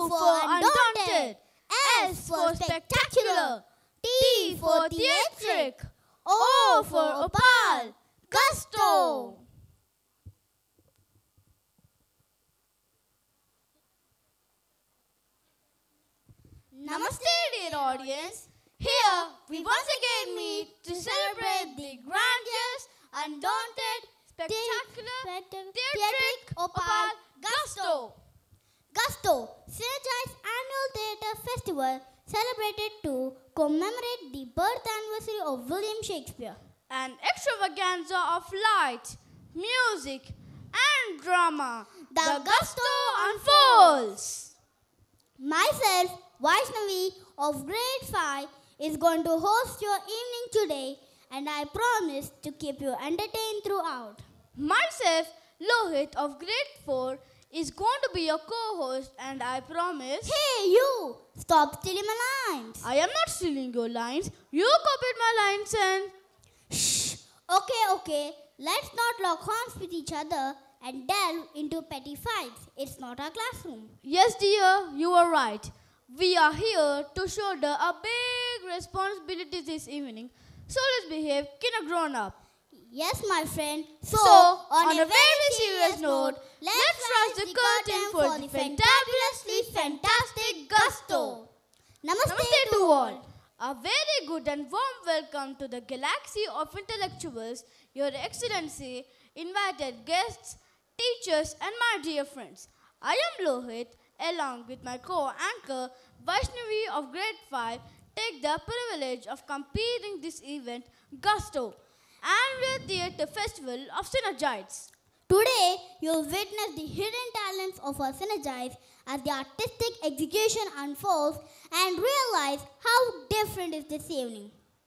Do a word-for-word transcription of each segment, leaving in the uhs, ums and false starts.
for undaunted, S for spectacular, T for theatric, O for opal, gusto. Namaste, dear audience. Here we once again meet to celebrate the grandiose, undaunted, spectacular, theatric, opal, gusto. Gusto, Synergize Annual Theatre Festival, celebrated to commemorate the birth anniversary of William Shakespeare. An extravaganza of light, music and drama. The, the Gusto unfolds. Myself, Vaishnavi of grade five, is going to host your evening today, and I promise to keep you entertained throughout. Myself, Lohit of grade four, is going to be your co-host, and I promise... Hey you! Stop stealing my lines! I am not stealing your lines. You copied my lines and... Shh! Okay, okay. Let's not lock horns with each other and delve into petty fights. It's not our classroom. Yes, dear, you are right. We are here to shoulder a big responsibility this evening. So let's behave kind of grown up. Yes, my friend. So, so on, on a, a very serious note, let's, let's rise the the curtain for the fantabulously fantastic gusto. Namaste, Namaste to all. A very good and warm welcome to the galaxy of intellectuals, Your Excellency, invited guests, teachers and my dear friends. I am Lohit, along with my co-anchor Vaishnavi of grade five, take the privilege of completing this event, Gusto, Annual Theatre Festival of Synergites. Today, you'll witness the hidden talents of our Synergites as the artistic execution unfolds and realize how different is this evening.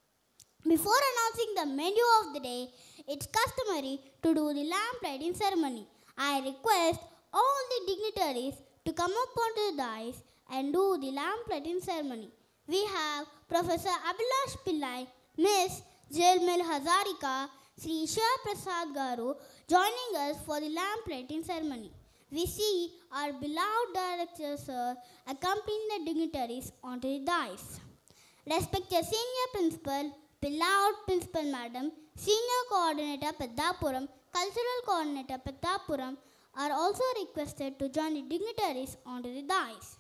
Before announcing the menu of the day, it's customary to do the lamp lighting ceremony. I request all the dignitaries to come up onto the dais and do the lamp lighting ceremony. We have Professor Abhilash Pillai, Miss Jilmil Hazarika, Sri Shah Prasad Garu joining us for the lamp lighting ceremony. We see our beloved director sir accompanying the dignitaries onto the dais. Respected Senior Principal, beloved Principal Madam, Senior Coordinator Peddapuram, Cultural Coordinator Peddapuram are also requested to join the dignitaries onto the dais.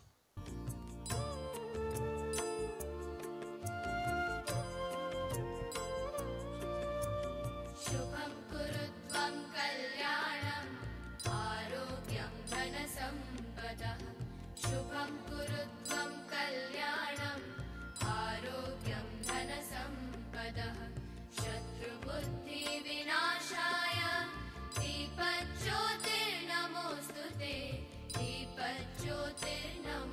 Shubham kurutvam kalyanam arogyam dhanasampadah. Shubham kurutvam kalyanam arogyam dhanasampadah. Shatru buddhi vinashaya deepajyotir namostute. Deepajyotir namostute.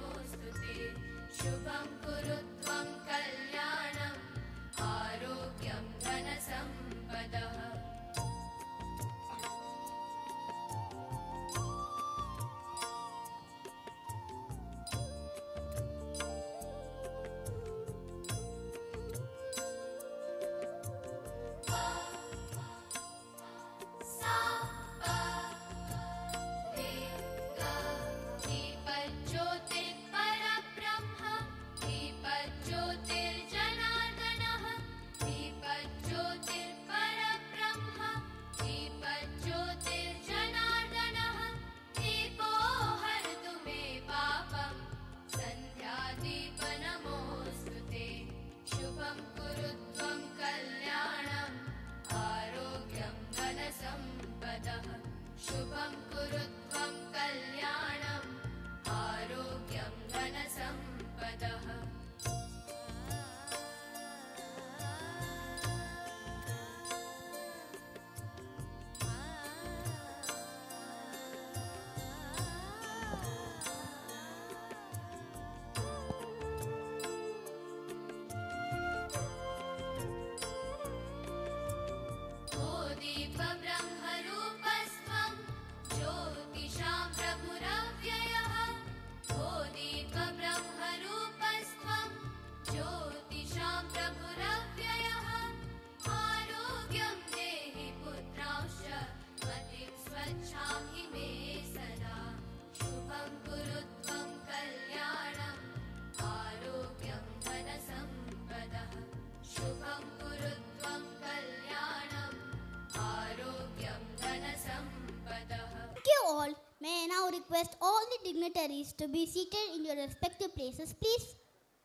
now request all the dignitaries to be seated in your respective places, please.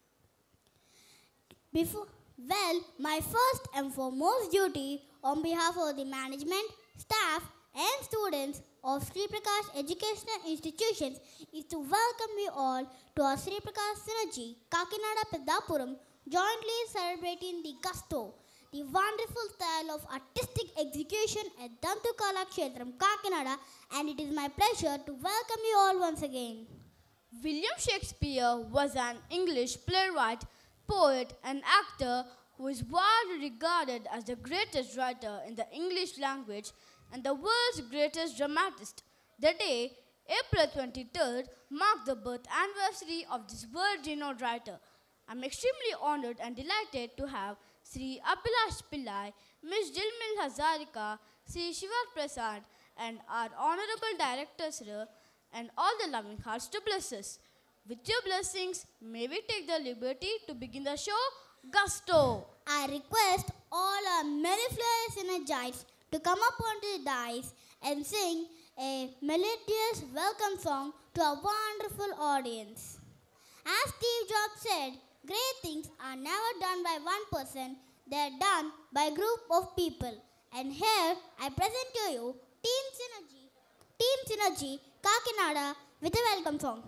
Before, well, my first and foremost duty on behalf of the management, staff and students of Sri Prakash Educational Institutions is to welcome you all to our Sri Prakash Synergy, Kakinada Peddapuram, jointly celebrating the Gusto, the wonderful style of artistic execution at Dantu Kala Kshetram, Kakinada, and it is my pleasure to welcome you all once again. William Shakespeare was an English playwright, poet and actor who is widely regarded as the greatest writer in the English language and the world's greatest dramatist. The day, April twenty-third, marked the birth anniversary of this world-renowned writer. I am extremely honored and delighted to have Sri Abhilash Pillai, Miss Jilmil Hazarika, Sri Shiva Prasad and our Honorable Director Sir and all the loving hearts to bless us. With your blessings, may we take the liberty to begin the show, Gusto. I request all our mellifluous energites to come up onto the dais and sing a melodious welcome song to our wonderful audience. As Steve Jobs said, great things are never done by one person, they are done by a group of people. And here I present to you Team Synergy, Team Synergy, Kakinada with a welcome song.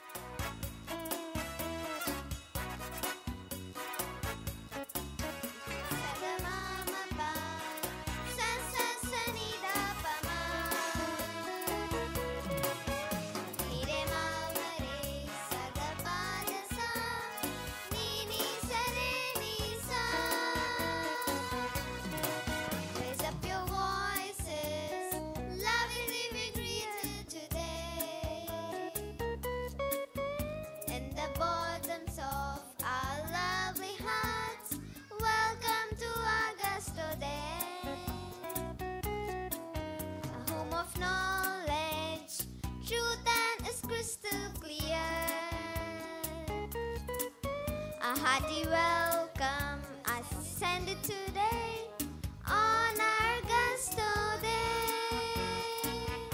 A hearty welcome I send it today on our Gusto Day.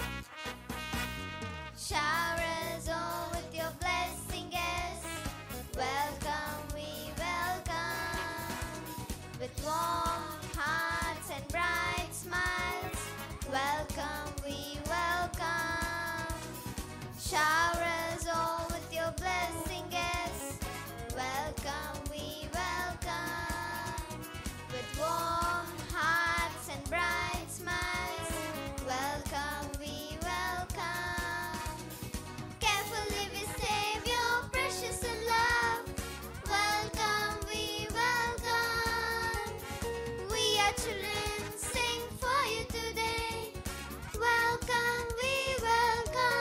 Showers all with your blessing guests. Welcome, we welcome. With warm hearts and bright smiles. Welcome, we welcome. Showers all with your blessing guests. Welcome, we welcome. With warm hearts and bright smiles. Welcome, we welcome. Carefully we save your precious and love. Welcome, we welcome. We are children, sing for you today. Welcome, we welcome.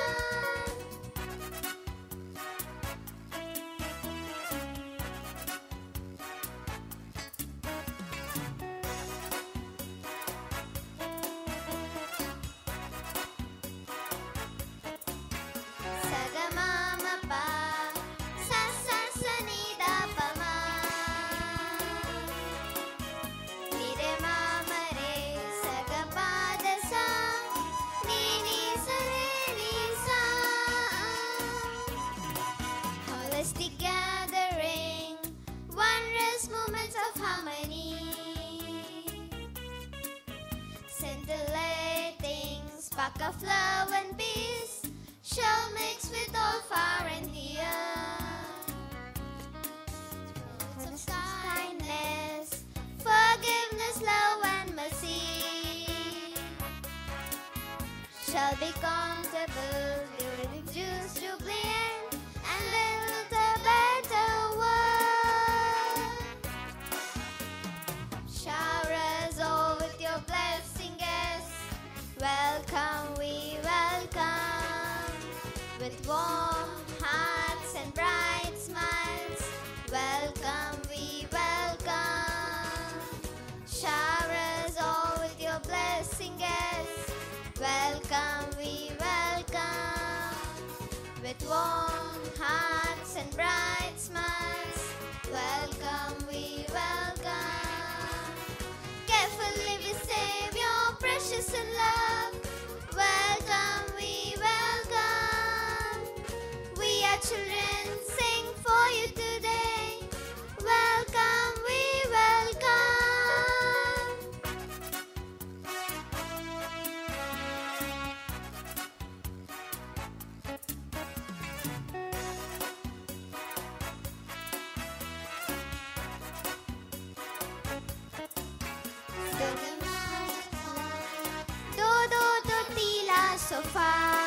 Gathering, wondrous moments of harmony, scintillating spark of love and peace shall mix with all far and near. Words of kindness, forgiveness, love and mercy shall be comfortable during Jews jubilant and build a better world. Showers all with your blessing guests. Welcome, we welcome. With warm hearts and bright smiles. Welcome, we welcome. Showers all with your blessing guests. Welcome, we welcome. With warm hearts and bright smiles. Welcome, we welcome. Carefully we save your precious and love. Welcome, we welcome. Do do do tila so fa.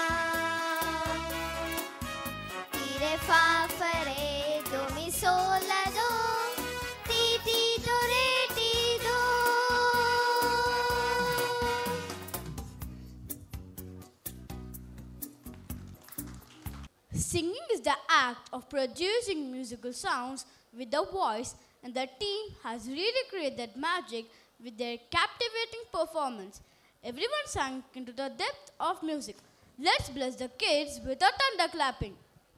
Ti re fa fa re do mi sol la do. Ti ti do re ti do. Singing is the act of producing musical sounds with the voice, and the team has really created magic with their captivating performance. Everyone sank into the depth of music. Let's bless the kids with a thunder clapping.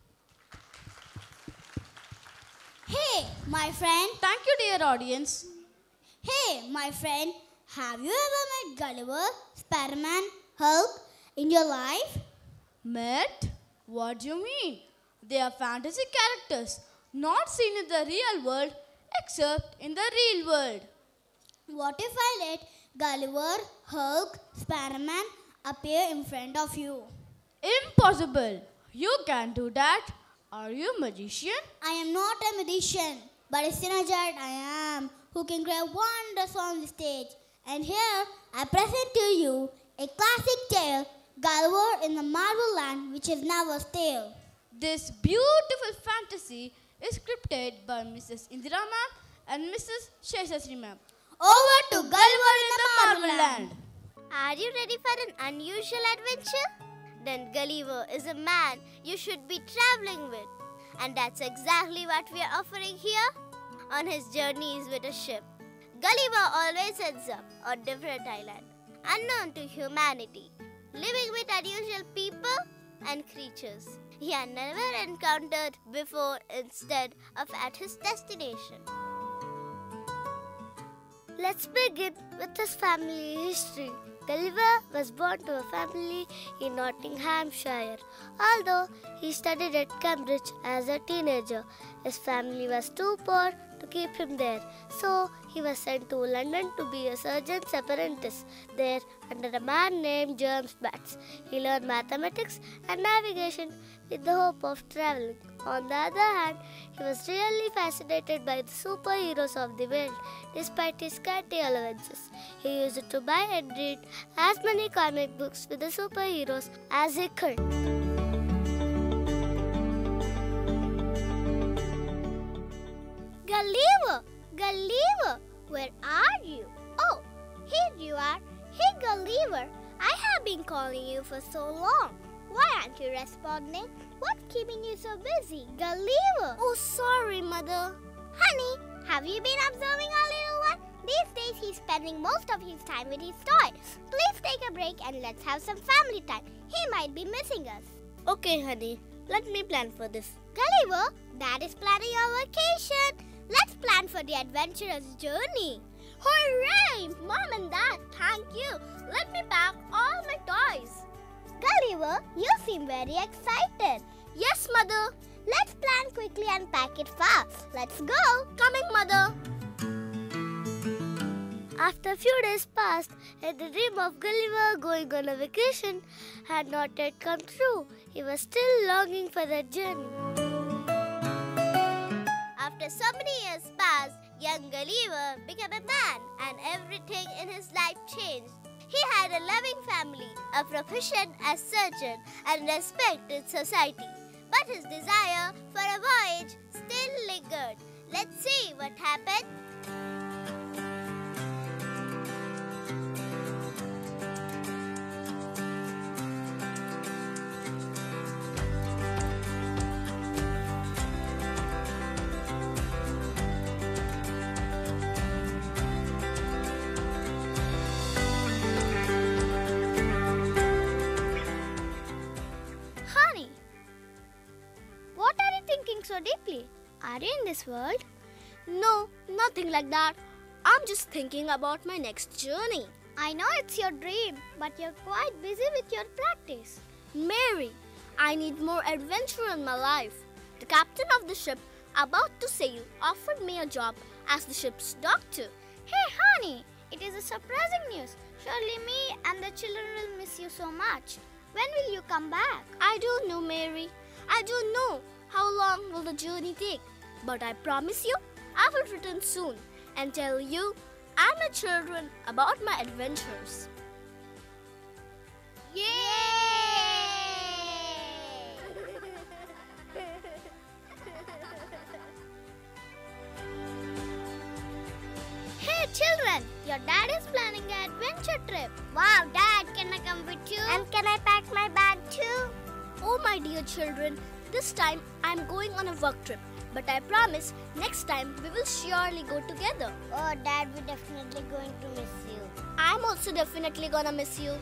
Hey, my friend. Thank you, dear audience. Hey, my friend. Have you ever met Gulliver, Spider-Man, Hulk in your life? Met? What do you mean? They are fantasy characters, not seen in the real world, except in the real world. What if I let Gulliver, Hulk, Spider-Man appear in front of you? Impossible. You can't do that. Are you a magician? I am not a magician, but a synergist I am, who can create wonders on the stage. And here I present to you a classic tale, Gulliver in the Marvel Land, which is never stale. This beautiful fantasy is scripted by Missus Indira ma'am and Missus Sheshasri ma'am. Over to Gulliver in the Marvel Land. Are you ready for an unusual adventure? Then Gulliver is a man you should be traveling with. And that's exactly what we are offering here on his journeys with a ship. Gulliver always ends up on different island, unknown to humanity, living with unusual people and creatures he had never encountered before instead of at his destination. Let's begin with his family history. Gulliver was born to a family in Nottinghamshire. Although he studied at Cambridge as a teenager, his family was too poor to keep him there. So he was sent to London to be a surgeon's apprentice there under a man named James Batts. He learned mathematics and navigation with the hope of traveling. On the other hand, he was really fascinated by the superheroes of the world, despite his scanty allowances. He used to buy and read as many comic books with the superheroes as he could. Gulliver! Gulliver! Where are you? Oh, here you are. Hey Gulliver, I have been calling you for so long. Why aren't you responding? What's keeping you so busy, Gulliver? Oh, sorry, Mother. Honey, have you been observing our little one? These days he's spending most of his time with his toy. Please take a break and let's have some family time. He might be missing us. Okay, honey. Let me plan for this. Gulliver, Dad is planning our vacation. Let's plan for the adventurous journey. Hooray! Mom and Dad, thank you. Let me pack all my toys. Gulliver, you seem very excited. Yes, Mother. Let's plan quickly and pack it fast. Let's go. Coming, Mother. After a few days passed, and the dream of Gulliver going on a vacation had not yet come true. He was still longing for that journey. After so many years passed, young Gulliver became a man and everything in his life changed. He had a loving family, a profession as surgeon, and respect in society. But his desire for a voyage still lingered. Let's see what happened. So deeply. Are you in this world? No, nothing like that. I'm just thinking about my next journey. I know it's your dream, but you're quite busy with your practice. Mary, I need more adventure in my life. The captain of the ship about to sail offered me a job as the ship's doctor. Hey, honey, it is a surprising news. Surely me and the children will miss you so much. When will you come back? I don't know, Mary. I don't know. How long will the journey take? But I promise you, I will return soon and tell you and my children about my adventures. Yay! Hey children, your dad is planning an adventure trip. Wow, Dad, can I come with you? And can I pack my bag too? Oh my dear children, this time I am going on a work trip. But I promise next time we will surely go together. Oh, Dad, we're definitely going to miss you. I'm also definitely gonna miss you.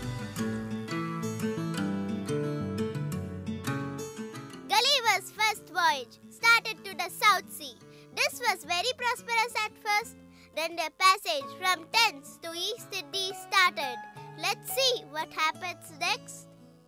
Gulliver's first voyage started to the South Sea. This was very prosperous at first. Then the passage from Thames to East Indies started. Let's see what happens next.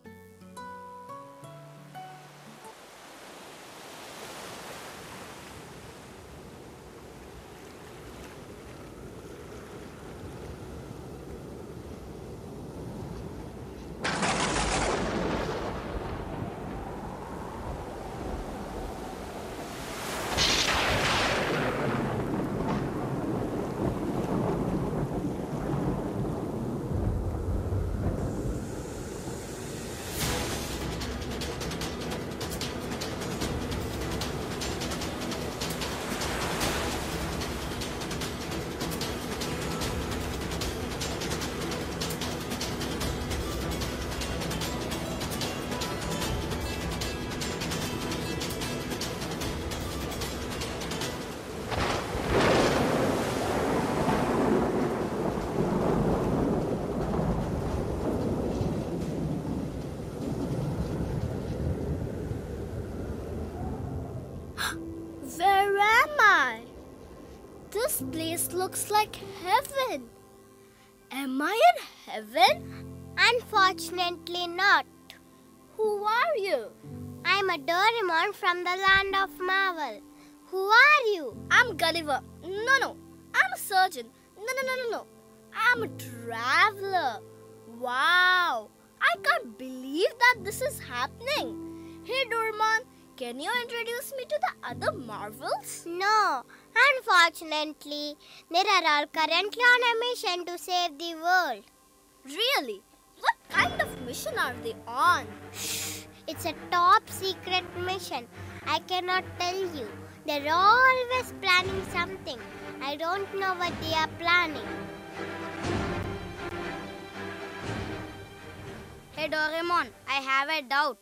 Where am I? This place looks like heaven. Am I in heaven? Unfortunately not. Who are you? I'm a Doraemon from the land of Marvel. Who are you? I'm Gulliver. No, no. I'm a surgeon. No, no, no, no, no. I'm a traveler. Wow. I can't believe that this is happening. Hey, Doraemon, can you introduce me to the other Marvels? No. Unfortunately, they are all currently on a mission to save the world. Really? What kind of mission are they on? Shh. It's a top secret mission. I cannot tell you. They're always planning something. I don't know what they are planning. Hey Doraemon, I have a doubt.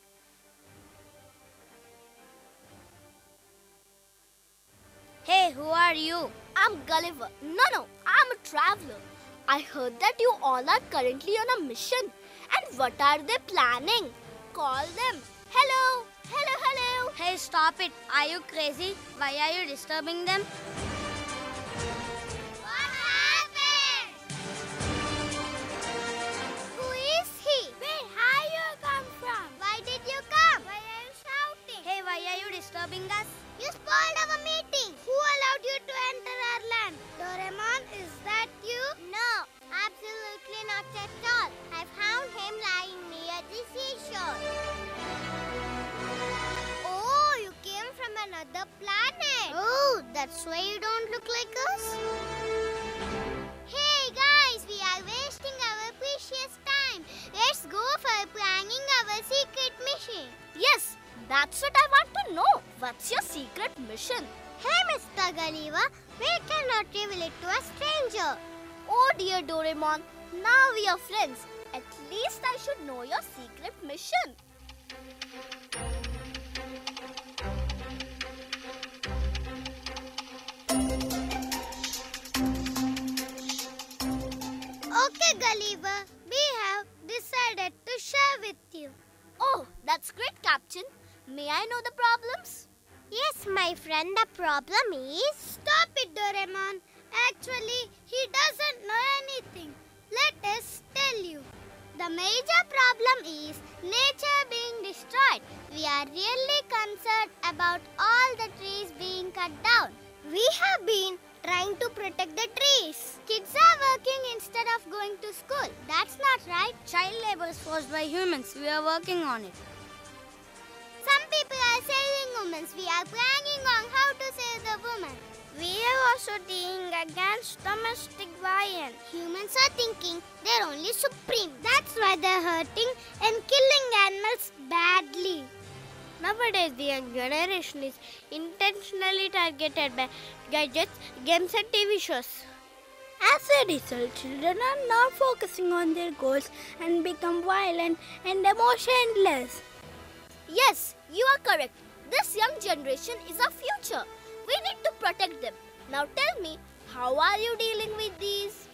Hey, who are you? I'm Gulliver. No, no, I'm a traveler. I heard that you all are currently on a mission. And what are they planning? Call them. Hello, hello, hello. Hey, stop it. Are you crazy? Why are you disturbing them? What happened? Who is he? Where have you come from? Why did you come? Why are you shouting? Hey, why are you disturbing us? You spoiled our meeting. Who allowed you to enter our land? Doraemon, is that you? No, absolutely not at all. I found him lying near the seashore. Oh, you came from another planet. Oh, that's why you don't look like us? Hey guys, we are wasting our precious time. Let's go for planning our secret mission. Yes, that's what I want to know. What's your secret mission? Hey, Mister Gulliver, we cannot reveal it to a stranger. Oh dear Doraemon, now we are friends. At least I should know your secret mission. Okay, Gulliver, we have decided to share with you. Oh, that's great, Captain. May I know the problems? Yes, my friend, the problem is... Stop it, Doraemon. Actually, he doesn't know anything. Let us tell you. The major problem is nature being destroyed. We are really concerned about all the trees being cut down. We have been trying to protect the trees. Kids are working instead of going to school. That's not right. Child labor is forced by humans. We are working on it. Some people are saving women. We are planning on how to save the women. We are also teaching against domestic violence. Humans are thinking they're only supreme. That's why they're hurting and killing animals badly. Nowadays, the young generation is intentionally targeted by gadgets, games and T V shows. As a result, children are not focusing on their goals and become violent and emotionless. Yes, you are correct. This young generation is our future. We need to protect them. Now tell me, how are you dealing with these?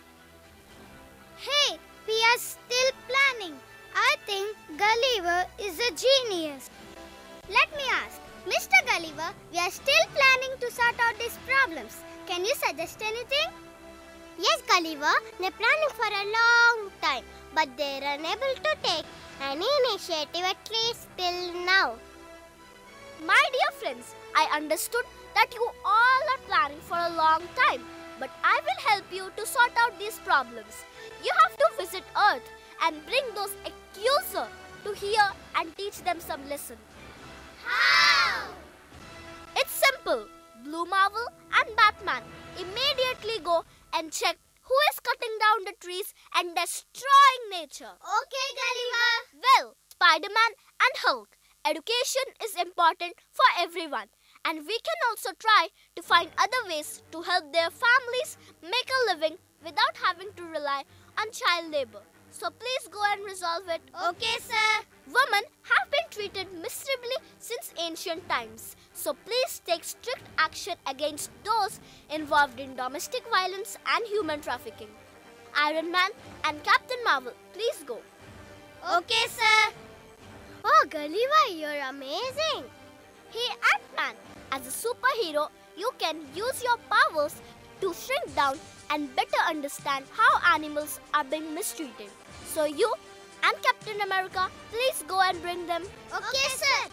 Hey, we are still planning. I think Gulliver is a genius. Let me ask, Mister Gulliver, we are still planning to sort out these problems. Can you suggest anything? Yes, Gulliver, they're planning for a long time, but they're unable to take any initiative at least till now. My dear friends, I understood that you all are planning for a long time, but I will help you to sort out these problems. You have to visit Earth and bring those accusers to here and teach them some lesson. How? It's simple. Blue Marvel and Batman immediately go and check who is cutting down the trees and destroying nature. Okay, Gulliver. Well, Spider-Man and Hulk, education is important for everyone, and we can also try to find other ways to help their families make a living without having to rely on child labor. So please go and resolve it. Okay, sir. Women have been treated miserably since ancient times. So please take strict action against those involved in domestic violence and human trafficking. Iron Man and Captain Marvel, please go. Okay, sir. Oh, Gulliver, you're amazing. Hey Ant-Man, as a superhero, you can use your powers to shrink down and better understand how animals are being mistreated. So you and Captain America, please go and bring them. Okay, sir.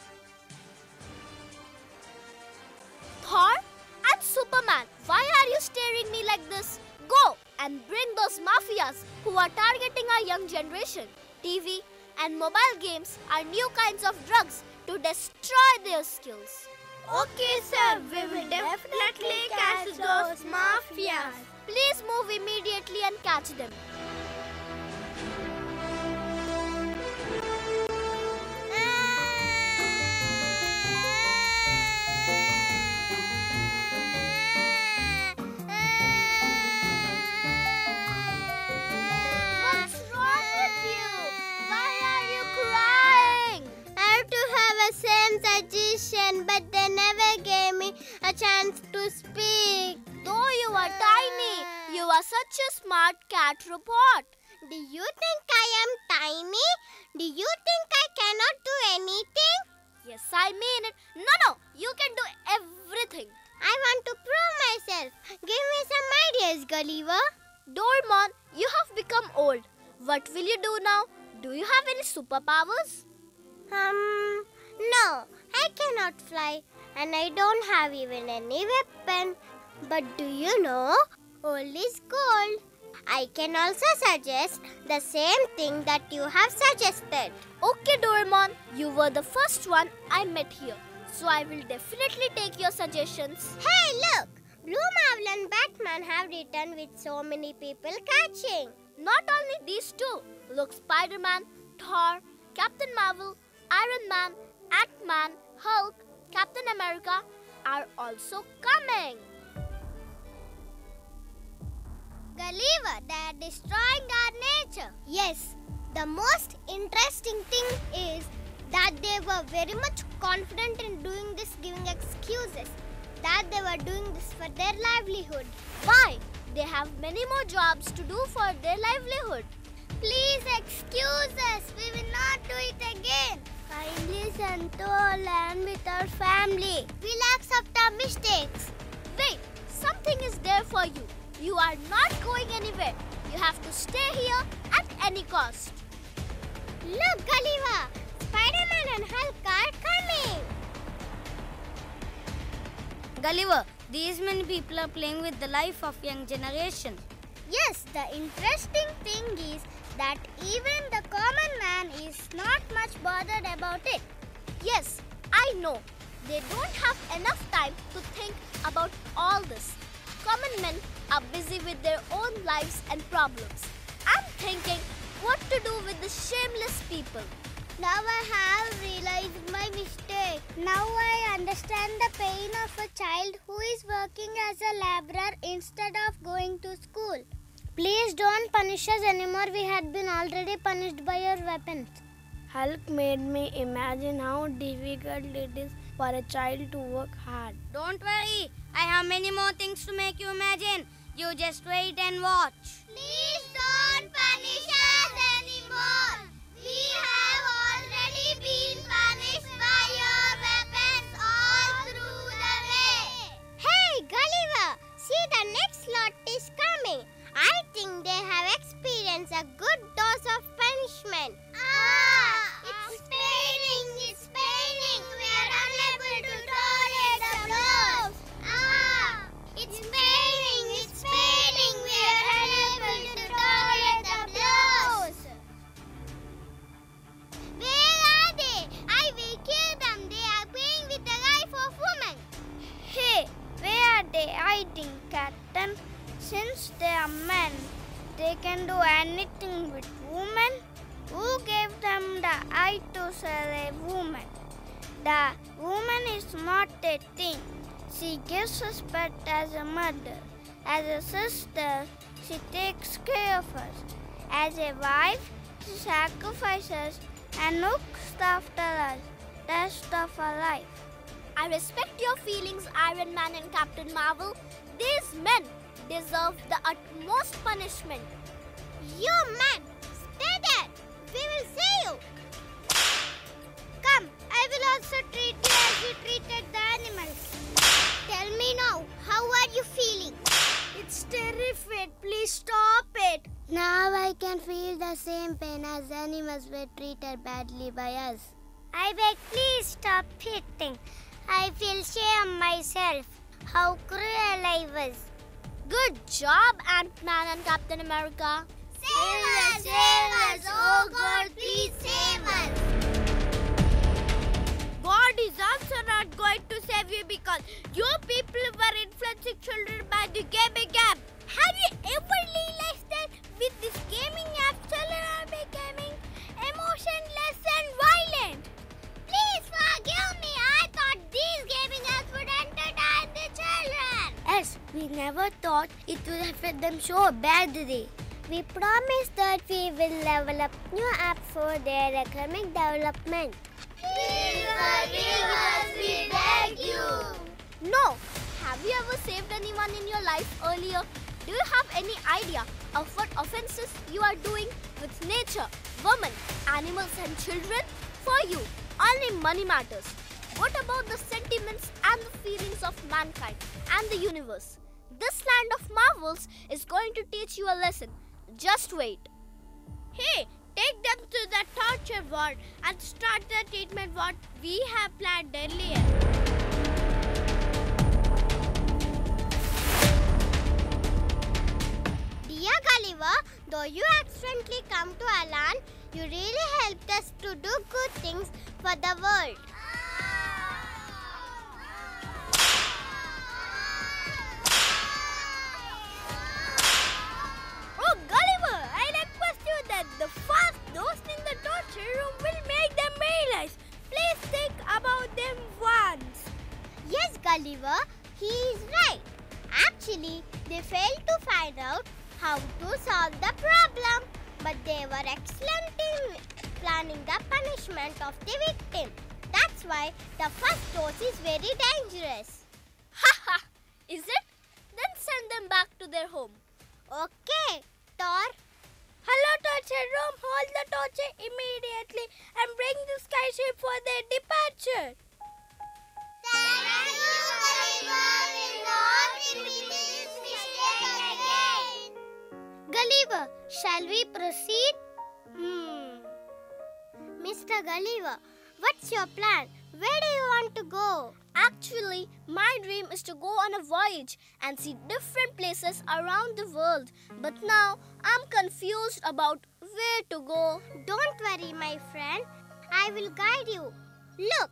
Thor and Superman, why are you staring me like this? Go and bring those mafias who are targeting our young generation. T V and mobile games are new kinds of drugs to destroy their skills. Okay, sir. We will definitely catch those mafias. Please move immediately and catch them. What's wrong with you? Why are you crying? I have to have a same suggestion, but they never gave me a chance to speak. Though you are tiny, you are such a smart cat robot. Do you think I am tiny? Do you think I cannot do anything? Yes, I mean it. No, no, you can do everything. I want to prove myself. Give me some ideas, Gulliver. Doraemon, you have become old. What will you do now? Do you have any superpowers? Um, no, I cannot fly and I don't have even any weapon. But do you know, old is gold. I can also suggest the same thing that you have suggested. Okay, Doraemon, you were the first one I met here. So I will definitely take your suggestions. Hey, look! Blue Marvel and Batman have returned with so many people catching. Not only these two. Look, Spider-Man, Thor, Captain Marvel, Iron Man, Ant-Man, Hulk, Captain America are also coming. Gulliver, they are destroying our nature. Yes, the most interesting thing is that they were very much confident in doing this, giving excuses that they were doing this for their livelihood. Why? They have many more jobs to do for their livelihood. Please excuse us. We will not do it again. Kindly send to our land with our family. We'll accept our mistakes. Wait, something is there for you. You are not going anywhere. You have to stay here at any cost. Look, Gulliver. Spider-Man and Hulk are coming. Gulliver, these many people are playing with the life of young generation. Yes, the interesting thing is that even the common man is not much bothered about it. Yes, I know. They don't have enough time to think about all this. Common men are busy with their own lives and problems. I'm thinking what to do with the shameless people. Now I have realized my mistake. Now I understand the pain of a child who is working as a laborer instead of going to school. Please don't punish us anymore. We had been already punished by your weapons. Hulk made me imagine how difficult it is for a child to work hard. Don't worry, I have many more things to make you imagine. You just wait and watch. Please don't punish us anymore. We have already been punished by your weapons all through the way. Hey, Gulliver, see the next lot is coming. I think they have experienced a good dose of punishment. Ah, it's paining, it's paining. We are unable to tolerate the blows. Ah, it's paining, it's paining. We are unable to tolerate the blows. Where are they? I will kill them. They are playing with the life of women. Hey, where are they hiding, Captain? Since they are men, they can do anything with women. Who gave them the eye to sell a woman? The woman is not a thing. She gives respect as a mother. As a sister, she takes care of us. As a wife, she sacrifices and looks after us the rest of her life. I respect your feelings, Iron Man and Captain Marvel. These men deserve the utmost punishment. You men, stay there. We will see you. Come, I will also treat you as you treated the animals. Tell me now, how are you feeling? It's terrific. Please stop it. Now I can feel the same pain as animals were treated badly by us. I beg, please stop hitting. I feel shame myself. How cruel I was. Good job, Ant-Man and Captain America. Save us, save us. Oh God, please save us. God is also not going to save you because you people were influencing children by the gaming app. Have you ever realized that with this gaming app, children are becoming emotionless and violent? Please forgive me. I thought these gaming apps would entertain the children. Yes, we never thought it would affect them so badly. We promise that we will level up new apps for their economic development. Please forgive us, we beg you. No. Have you ever saved anyone in your life earlier? Do you have any idea of what offenses you are doing with nature, women, animals and children? For you, only money matters. What about the sentiments and the feelings of mankind and the universe? This land of marvels is going to teach you a lesson. Just wait. Hey, take them to the torture ward and start the treatment what we have planned earlier. Dear Gulliver, though you accidentally come to our land, you really helped us to do good things for the world. Oh, Gulliver, I request you that the first dose in the torture room will make them realize. Please think about them once. Yes, Gulliver, he is right. Actually, they failed to find out how to solve the problem, but they were excellent in planning the punishment of the victim. That's why the first dose is very dangerous. Ha ha! Is it? Then send them back to their home. Okay, Thor. Hello, torture room. Hold the torture immediately and bring the skyship for their departure. Thank you, Gulliver. We will not repeat this mistake again. Gulliver, shall we proceed? Hmm. Mister Gulliver, what's your plan? Where do you want to go? Actually, my dream is to go on a voyage and see different places around the world. But now, I'm confused about where to go. Don't worry, my friend. I will guide you. Look,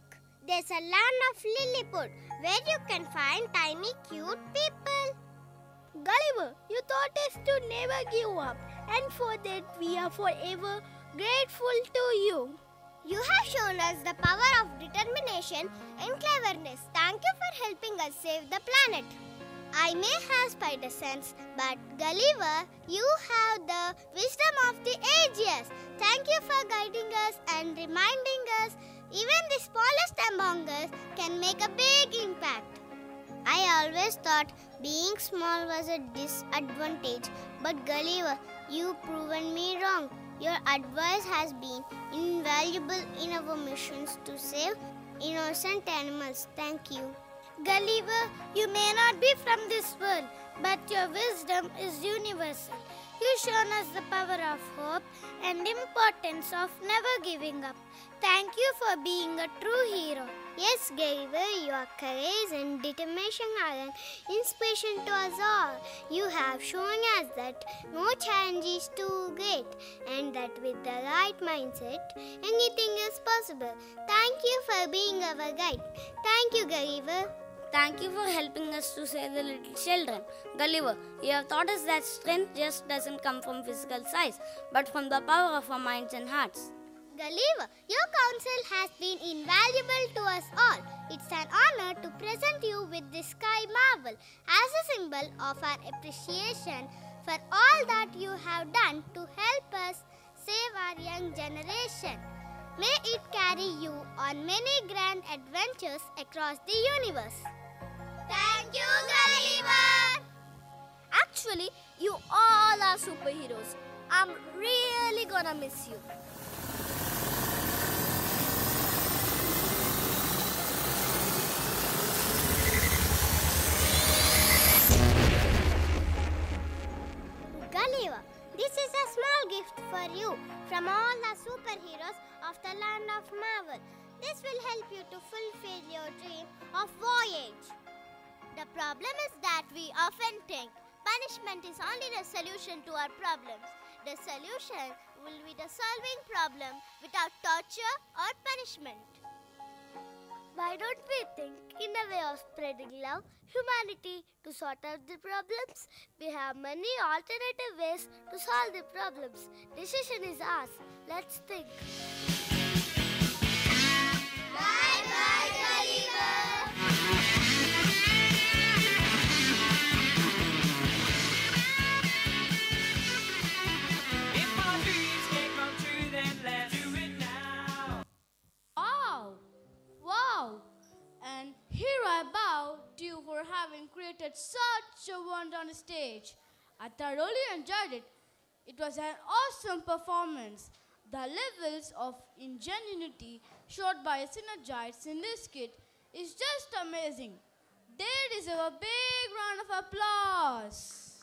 There's a land of Lilliput where you can find tiny cute people. Gulliver, you taught us to never give up, and for that we are forever grateful to you. You have shown us the power of determination and cleverness. Thank you for helping us save the planet. I may have spider sense, but Gulliver, you have the wisdom of the ages. Thank you for guiding us and reminding us even the smallest among us can make a big impact. I always thought being small was a disadvantage, but Gulliver, you've proven me wrong. Your advice has been invaluable in our missions to save innocent animals. Thank you. Gulliver, you may not be from this world, but your wisdom is universal. You've shown us the power of hope and importance of never giving up. Thank you for being a true hero. Yes, Gulliver, your courage and determination are an inspiration to us all. You have shown us that no challenge is too great and that with the right mindset, anything is possible. Thank you for being our guide. Thank you, Gulliver. Thank you for helping us to save the little children. Gulliver, you have taught us that strength just doesn't come from physical size, but from the power of our minds and hearts. Gulliver, your counsel has been invaluable to us all. It's an honor to present you with this sky marvel as a symbol of our appreciation for all that you have done to help us save our young generation. May it carry you on many grand adventures across the universe. Thank you, Gulliver! Actually, you all are superheroes. I'm really gonna miss you. Gulliver, this is a small gift for you from all the superheroes of the land of Marvel. This will help you to fulfill your dream of voyage. The problem is that we often think punishment is only the solution to our problems. The solution will be the solving problem without torture or punishment. Why don't we think in a way of spreading love, humanity to sort out the problems? We have many alternative ways to solve the problems. Decision is ours. Let's think. Bye bye, Gulliver! If my dreams can come true, then let's do it now. Wow! Wow! And here I bow to you for having created such a wonder on the stage. I thoroughly enjoyed it. It was an awesome performance. The levels of ingenuity showed by synergites in this skit is just amazing. They deserve a big round of applause.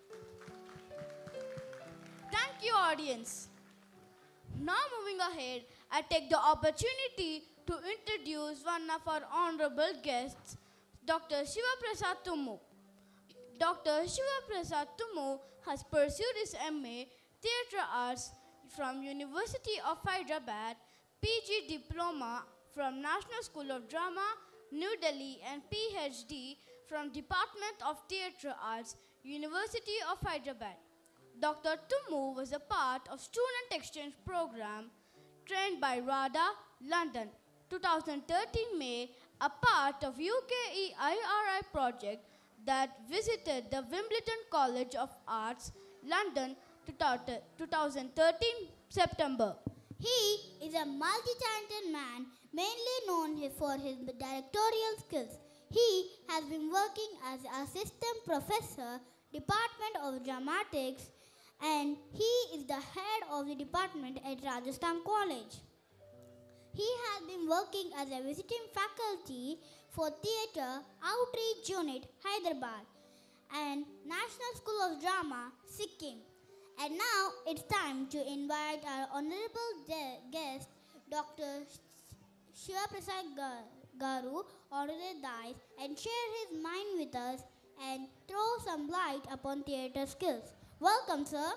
Thank you, audience. Now moving ahead, I take the opportunity to introduce one of our honorable guests, Doctor Shiva Prasad Tumu. Doctor Shiva Prasad Tumu has pursued his M A Theatre Arts from University of Hyderabad, P G Diploma from National School of Drama, New Delhi, and P H D from Department of Theatre Arts, University of Hyderabad. Doctor Tumu was a part of student exchange program trained by RADA, London, twenty thirteen May, a part of U K E I R I project that visited the Wimbledon College of Arts, London, twenty thirteen September. He is a multi-talented man, mainly known for his directorial skills. He has been working as assistant professor, Department of Dramatics, and he is the head of the department at Rajasthan College. He has been working as a visiting faculty for Theatre Outreach Unit, Hyderabad, and National School of Drama, Sikkim. And now it's time to invite our honorable guest, Doctor Shiva Prasad Garu, Honorary Dice, and share his mind with us and throw some light upon theatre skills. Welcome, sir.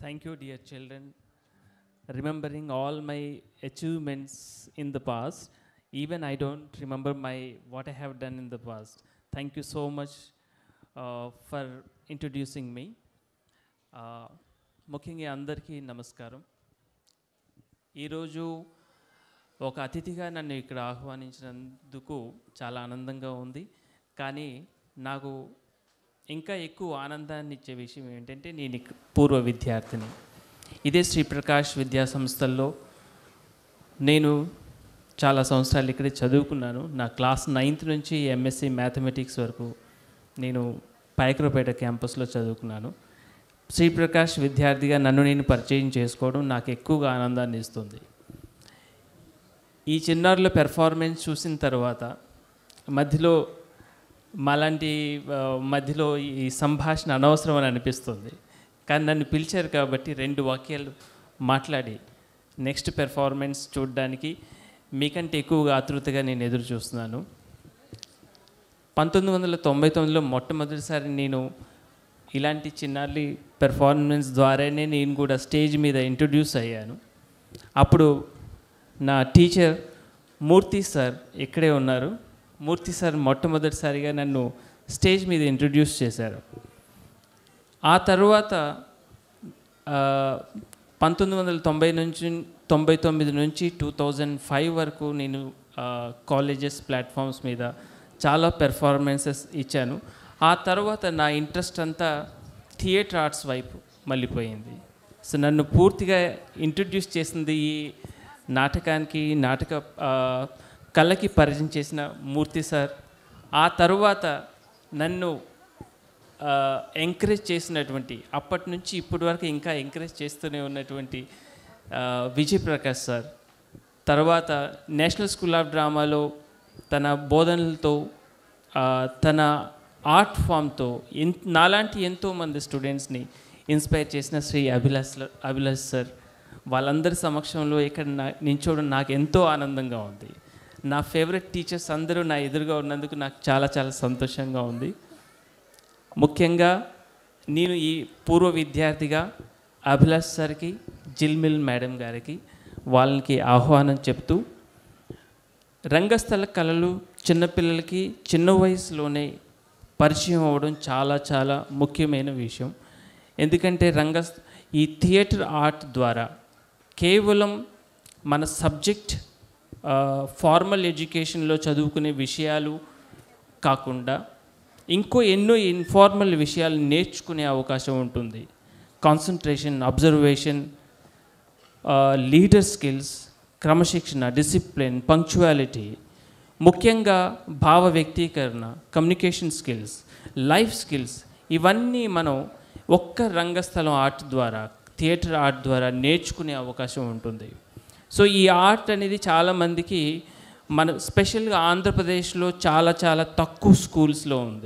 Thank you, dear children. Remembering all my achievements in the past, even I don't remember my what I have done in the past. Thank you so much uh, for introducing me. Uh, ముఖ్యంగా అందరికీ నమస్కారం. ఈరోజు ఒక అతిథిగా నన్ను ఇక్కడ ఆహ్వానించినందుకు చాలా ఆనందంగా ఉంది. కానీ నాకు ఇంకా ఎక్కువ ఆనందాన్ని ఇచ్చే విషయం ఏంటంటే నేను పూర్వ విద్యార్థిని. ఇదే శ్రీ ప్రకాష్ విద్యా సంస్థల్లో నేను చాలా సంవత్సరాలు ఇక్కడే చదువుకున్నాను. నా క్లాస్ నైన్త్ నుంచి ఎంఎస్సి మ్యాథమెటిక్స్ వరకు నేను పాయకరపేట క్యాంపస్లో చదువుకున్నాను. శ్రీ ప్రకాష్ విద్యార్థిగా నన్ను నేను పరిచయం చేసుకోవడం నాకు ఎక్కువగా ఆనందాన్ని ఇస్తుంది. ఈ చిన్నారుల పెర్ఫార్మెన్స్ చూసిన తర్వాత మధ్యలో మాలాంటి మధ్యలో ఈ సంభాషణ అనవసరం అని అనిపిస్తుంది. కానీ నన్ను పిలిచారు కాబట్టి రెండు వాక్యాలు మాట్లాడి నెక్స్ట్ పెర్ఫార్మెన్స్ చూడడానికి మీకంటే ఎక్కువగా ఆతృతగా నేను ఎదురు చూస్తున్నాను. పంతొమ్మిది వందల తొంభై తొమ్మిదిలో మొట్టమొదటిసారి నేను ఇలాంటి చిన్నారి పెర్ఫార్మెన్స్ ద్వారానే నేను కూడా స్టేజ్ మీద ఇంట్రొడ్యూస్ అయ్యాను. అప్పుడు నా టీచర్ మూర్తి సార్ ఇక్కడే ఉన్నారు. మూర్తి సార్ మొట్టమొదటిసారిగా నన్ను స్టేజ్ మీద ఇంట్రొడ్యూస్ చేశారు. ఆ తర్వాత పంతొమ్మిది వందల తొంభై నుంచి తొంభై తొమ్మిది నుంచి టూ థౌజండ్ ఫైవ్ వరకు నేను కాలేజెస్ ప్లాట్ఫామ్స్ మీద చాలా పెర్ఫార్మెన్సెస్ ఇచ్చాను. ఆ తర్వాత నా ఇంట్రెస్ట్ అంతా థియేటర్ ఆర్ట్స్ వైపు మళ్ళీపోయింది. సో నన్ను పూర్తిగా ఇంట్రొడ్యూస్ చేసింది ఈ నాటకానికి నాటక కళకి పరిచయం చేసిన మూర్తి సార్. ఆ తరువాత నన్ను ఎంకరేజ్ చేసినటువంటి అప్పటి నుంచి ఇప్పటి వరకు ఇంకా ఎంకరేజ్ చేస్తూనే ఉన్నటువంటి విజయ్ ప్రకాష్ సార్. తర్వాత నేషనల్ స్కూల్ ఆఫ్ డ్రామాలో తన బోధనలతో తన ఆర్ట్ ఫామ్తో ఎన్ నాలాంటి ఎంతోమంది స్టూడెంట్స్ని ఇన్స్పైర్ చేసిన శ్రీ అభిలాష్ అభిలాష్ సార్. వాళ్ళందరి సమక్షంలో ఇక్కడ నా నించోవడం నాకు ఎంతో ఆనందంగా ఉంది. నా ఫేవరెట్ టీచర్స్ అందరూ నా ఎదురుగా ఉన్నందుకు నాకు చాలా చాలా సంతోషంగా ఉంది. ముఖ్యంగా నేను ఈ పూర్వ విద్యార్థిగా అభిలాష్ సార్కి, జిల్మిల్ మేడం గారికి వాళ్ళకి ఆహ్వానం చెప్తూ, రంగస్థల కళలు చిన్నపిల్లలకి చిన్న వయసులోనే పరిచయం అవ్వడం చాలా చాలా ముఖ్యమైన విషయం. ఎందుకంటే రంగ ఈ థియేటర్ ఆర్ట్ ద్వారా కేవలం మన సబ్జెక్ట్ ఫార్మల్ ఎడ్యుకేషన్లో చదువుకునే విషయాలు కాకుండా ఇంకో ఎన్నో ఇన్ఫార్మల్ విషయాలు నేర్చుకునే అవకాశం ఉంటుంది. కాన్సన్ట్రేషన్, అబ్జర్వేషన్, లీడర్ స్కిల్స్, క్రమశిక్షణ, డిసిప్లిన్, పంక్చువాలిటీ, ముఖ్యంగా భావ వ్యక్తీకరణ, కమ్యూనికేషన్ స్కిల్స్, లైఫ్ స్కిల్స్, ఇవన్నీ మనం ఒక్క రంగస్థలం ఆర్ట్ ద్వారా, థియేటర్ ఆర్ట్ ద్వారా నేర్చుకునే అవకాశం ఉంటుంది. సో ఈ ఆర్ట్ అనేది చాలామందికి మన స్పెషల్గా ఆంధ్రప్రదేశ్లో చాలా చాలా తక్కువ స్కూల్స్లో ఉంది.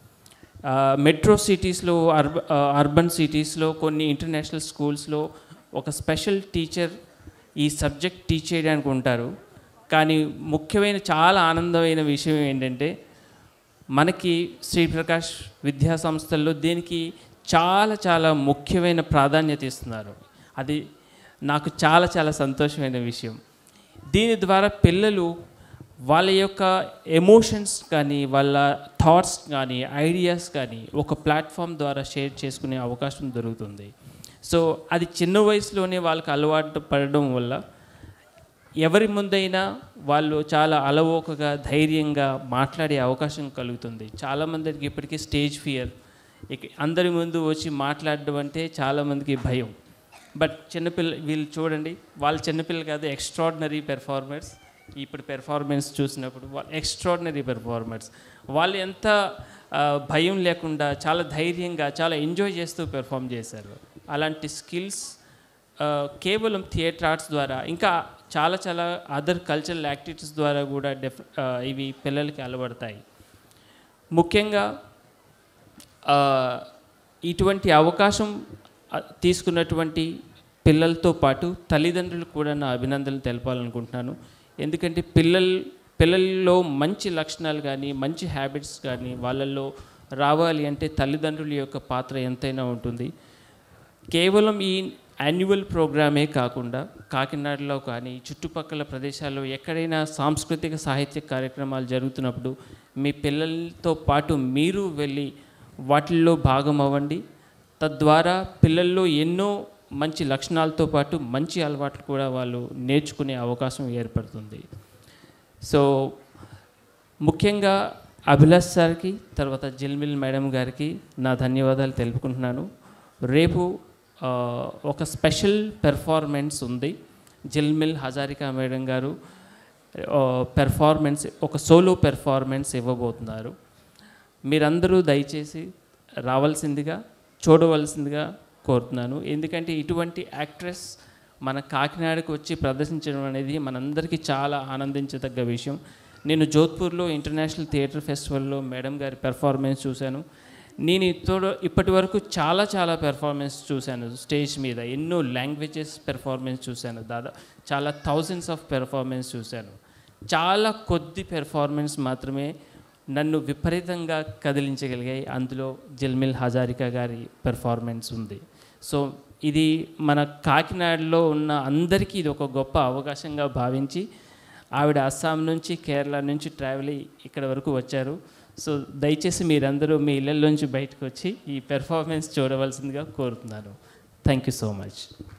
మెట్రో సిటీస్లో, అర్బ అర్బన్ సిటీస్లో, కొన్ని ఇంటర్నేషనల్ స్కూల్స్లో ఒక స్పెషల్ టీచర్ ఈ సబ్జెక్ట్ టీచ్ చేయడానికి ఉంటారు. కానీ ముఖ్యమైన చాలా ఆనందమైన విషయం ఏంటంటే మనకి శ్రీ ప్రకాష్ విద్యా సంస్థల్లో దీనికి చాలా చాలా ముఖ్యమైన ప్రాధాన్యత ఇస్తున్నారు. అది నాకు చాలా చాలా సంతోషమైన విషయం. దీని ద్వారా పిల్లలు వాళ్ళ యొక్క ఎమోషన్స్ కానీ, వాళ్ళ థాట్స్ కానీ, ఐడియాస్ కానీ ఒక ప్లాట్ఫామ్ ద్వారా షేర్ చేసుకునే అవకాశం దొరుకుతుంది. సో అది చిన్న వయసులోనే వాళ్ళకి అలవాటు పడడం వల్ల ఎవరి ముందైనా వాళ్ళు చాలా అలవోకగా, ధైర్యంగా మాట్లాడే అవకాశం కలుగుతుంది. చాలామందికి ఇప్పటికీ స్టేజ్ ఫియర్, అందరి ముందు వచ్చి మాట్లాడడం అంటే చాలామందికి భయం. బట్ చిన్నపిల్ల వీళ్ళు చూడండి, వాళ్ళు చిన్నపిల్లలు కాదు, ఎక్స్ట్రాడినరీ పెర్ఫార్మర్స్. ఇప్పుడు పెర్ఫార్మెన్స్ చూసినప్పుడు వాళ్ళు ఎక్స్ట్రాడినరీ పెర్ఫార్మర్స్. వాళ్ళు ఎంత భయం లేకుండా చాలా ధైర్యంగా, చాలా ఎంజాయ్ చేస్తూ పెర్ఫామ్ చేశారు. అలాంటి స్కిల్స్ కేవలం థియేటర్ ఆర్ట్స్ ద్వారా, ఇంకా చాలా చాలా అదర్ కల్చరల్ యాక్టివిటీస్ ద్వారా కూడా డెఫ్ ఇవి పిల్లలకి అలవడతాయి. ముఖ్యంగా ఇటువంటి అవకాశం తీసుకున్నటువంటి పిల్లలతో పాటు తల్లిదండ్రులు కూడా నా అభినందనలు తెలపాలనుకుంటున్నాను. ఎందుకంటే పిల్లలు పిల్లల్లో మంచి లక్షణాలు కానీ, మంచి హ్యాబిట్స్ కానీ వాళ్ళల్లో రావాలి అంటే తల్లిదండ్రుల యొక్క పాత్ర ఎంతైనా ఉంటుంది. కేవలం ఈ యాన్యువల్ ప్రోగ్రామే కాకుండా కాకినాడలో కానీ చుట్టుపక్కల ప్రదేశాల్లో ఎక్కడైనా సాంస్కృతిక సాహిత్య కార్యక్రమాలు జరుగుతున్నప్పుడు మీ పిల్లలతో పాటు మీరు వెళ్ళి వాటిల్లో భాగం అవ్వండి. తద్వారా పిల్లల్లో ఎన్నో మంచి లక్షణాలతో పాటు మంచి అలవాట్లు కూడా వాళ్ళు నేర్చుకునే అవకాశం ఏర్పడుతుంది. సో ముఖ్యంగా అభిలాష్ సార్కి, తర్వాత జిల్మిల్ మేడం గారికి నా ధన్యవాదాలు తెలుపుకుంటున్నాను. రేపు ఒక స్పెషల్ పెర్ఫార్మెన్స్ ఉంది. జిల్మిల్ హజారికా మేడం గారు పెర్ఫార్మెన్స్, ఒక సోలో పెర్ఫార్మెన్స్ ఇవ్వబోతున్నారు. మీరందరూ దయచేసి రావాల్సిందిగా, చూడవలసిందిగా కోరుతున్నాను. ఎందుకంటే ఇటువంటి యాక్ట్రెస్ మన కాకినాడకు వచ్చి ప్రదర్శించడం అనేది మనందరికీ చాలా ఆనందించదగ్గ విషయం. నేను జోధ్పూర్లో ఇంటర్నేషనల్ థియేటర్ ఫెస్టివల్లో మేడం గారి పెర్ఫార్మెన్స్ చూశాను. నేను ఇతడు ఇప్పటి వరకు చాలా చాలా పెర్ఫార్మెన్స్ చూశాను స్టేజ్ మీద. ఎన్నో లాంగ్వేజెస్ పెర్ఫార్మెన్స్ చూశాను, దాదాపు చాలా థౌజండ్స్ ఆఫ్ పెర్ఫార్మెన్స్ చూశాను. చాలా కొద్ది పెర్ఫార్మెన్స్ మాత్రమే నన్ను విపరీతంగా కదిలించగలిగాయి. అందులో జిల్మిల్ హజారికా గారి పెర్ఫార్మెన్స్ ఉంది. సో ఇది మన కాకినాడలో ఉన్న అందరికీ ఇది ఒక గొప్ప అవకాశంగా భావించి ఆవిడ అస్సాం నుంచి, కేరళ నుంచి ట్రావెల్ అయ్యి ఇక్కడ వరకు వచ్చారు. సో దయచేసి మీరందరూ మీ ఇళ్ళల్లోంచి బయటకు వచ్చి ఈ పెర్ఫార్మెన్స్ చూడవలసిందిగా కోరుతున్నాను. Thank you so much.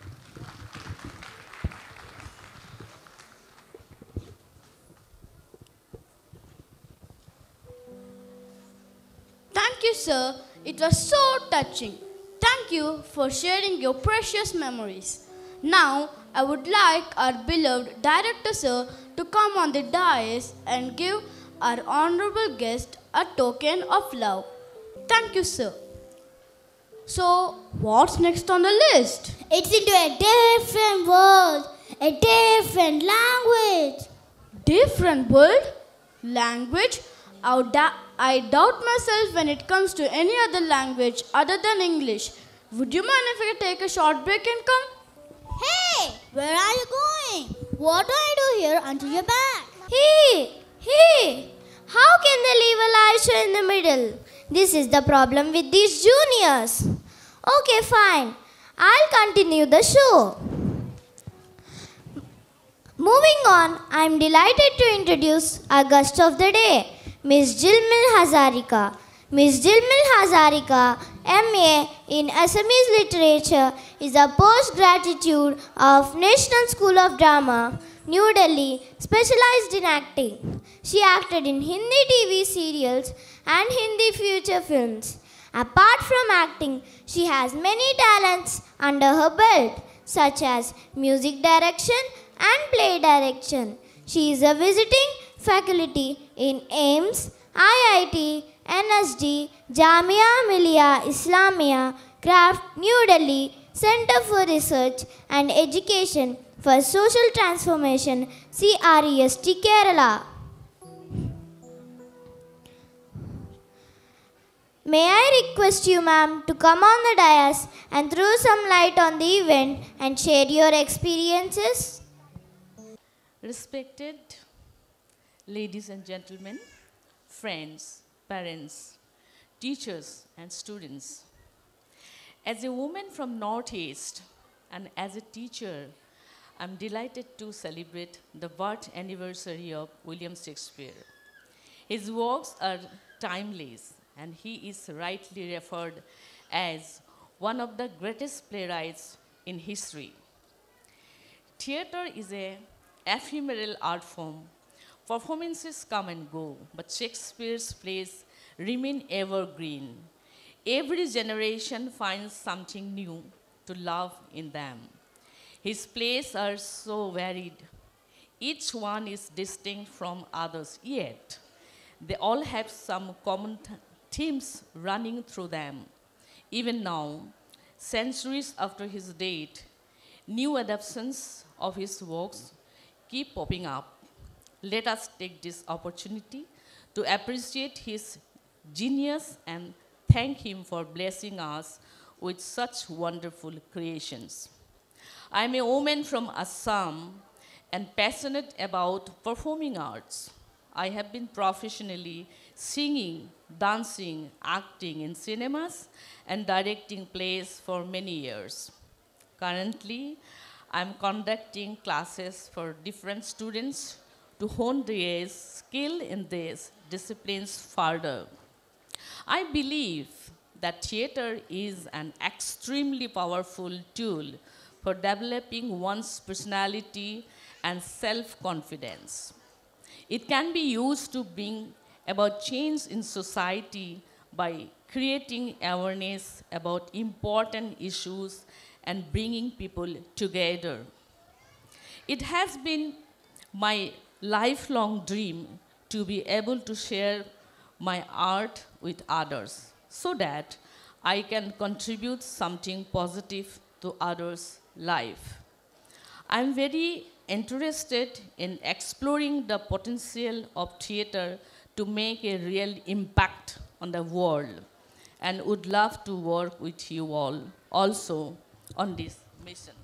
Thank you, sir. It was so touching. Thank you for sharing your precious memories. Now, I would like our beloved director, sir, to come on the dais and give our honorable guest a token of love. Thank you, sir. So, what's next on the list? It's into a different world, a different language. Different world? Language? I da- I doubt myself when it comes to any other language other than English. Would you mind if I take a short break and come? Hey, where are you going? What do I do here until you're back? Hey, hey, how can they leave a live show in the middle? This is the problem with these juniors. Okay, fine. I'll continue the show. Moving on, I'm delighted to introduce our guest of the day, Miss Jilmil Hazarika. Miss Jilmil Hazarika, M A in Assamese Literature, is a postgraduate of National School of Drama, New Delhi, specialized in acting. She acted in Hindi T V serials and Hindi feature films. Apart from acting, she has many talents under her belt, such as music direction and play direction. She is a visiting faculty in AIMS, I I T, N S D, Jamia Millia Islamia, Craft, New Delhi, Center for Research and Education for Social Transformation, C R E S T, Kerala. May I request you, ma'am, to come on the dais and throw some light on the event and share your experiences? Respected ladies and gentlemen, friends, parents, teachers and students. As a woman from Northeast and as a teacher, I'm delighted to celebrate the birth anniversary of William Shakespeare. His works are timeless and he is rightly referred as one of the greatest playwrights in history. Theatre is a ephemeral art form. Performances come and go, but Shakespeare's plays remain evergreen. Every generation finds something new to love in them. His plays are so varied. Each one is distinct from others, yet they all have some common th- themes running through them. Even now, centuries after his date, new adaptations of his works keep popping up. Let us take this opportunity to appreciate his genius and thank him for blessing us with such wonderful creations. I am a woman from Assam and passionate about performing arts. I have been professionally singing, dancing, acting in cinemas, and directing plays for many years. Currently, I'm conducting classes for different students to hone their skill in these disciplines further. I believe that theater is an extremely powerful tool for developing one's personality and self-confidence. It can be used to bring about change in society by creating awareness about important issues and bringing people together. It has been my lifelong dream to be able to share my art with others so that I can contribute something positive to others' life. I'm very interested in exploring the potential of theater to make a real impact on the world and would love to work with you all also on this mission.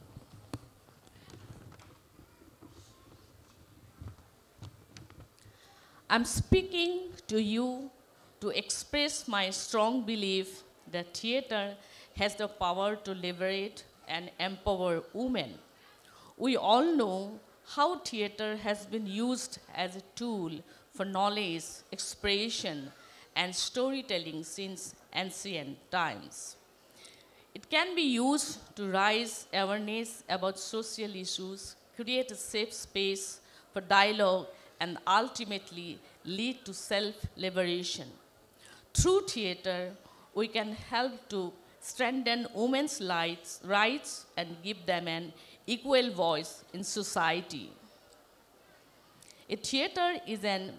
I'm speaking to you to express my strong belief that theater has the power to liberate and empower women. We all know how theater has been used as a tool for knowledge, expression, and storytelling since ancient times. It can be used to raise awareness about social issues, create a safe space for dialogue, and ultimately lead to self-liberation. Through theater, we can help to strengthen women's rights, rights and give them an equal voice in society. A theater is an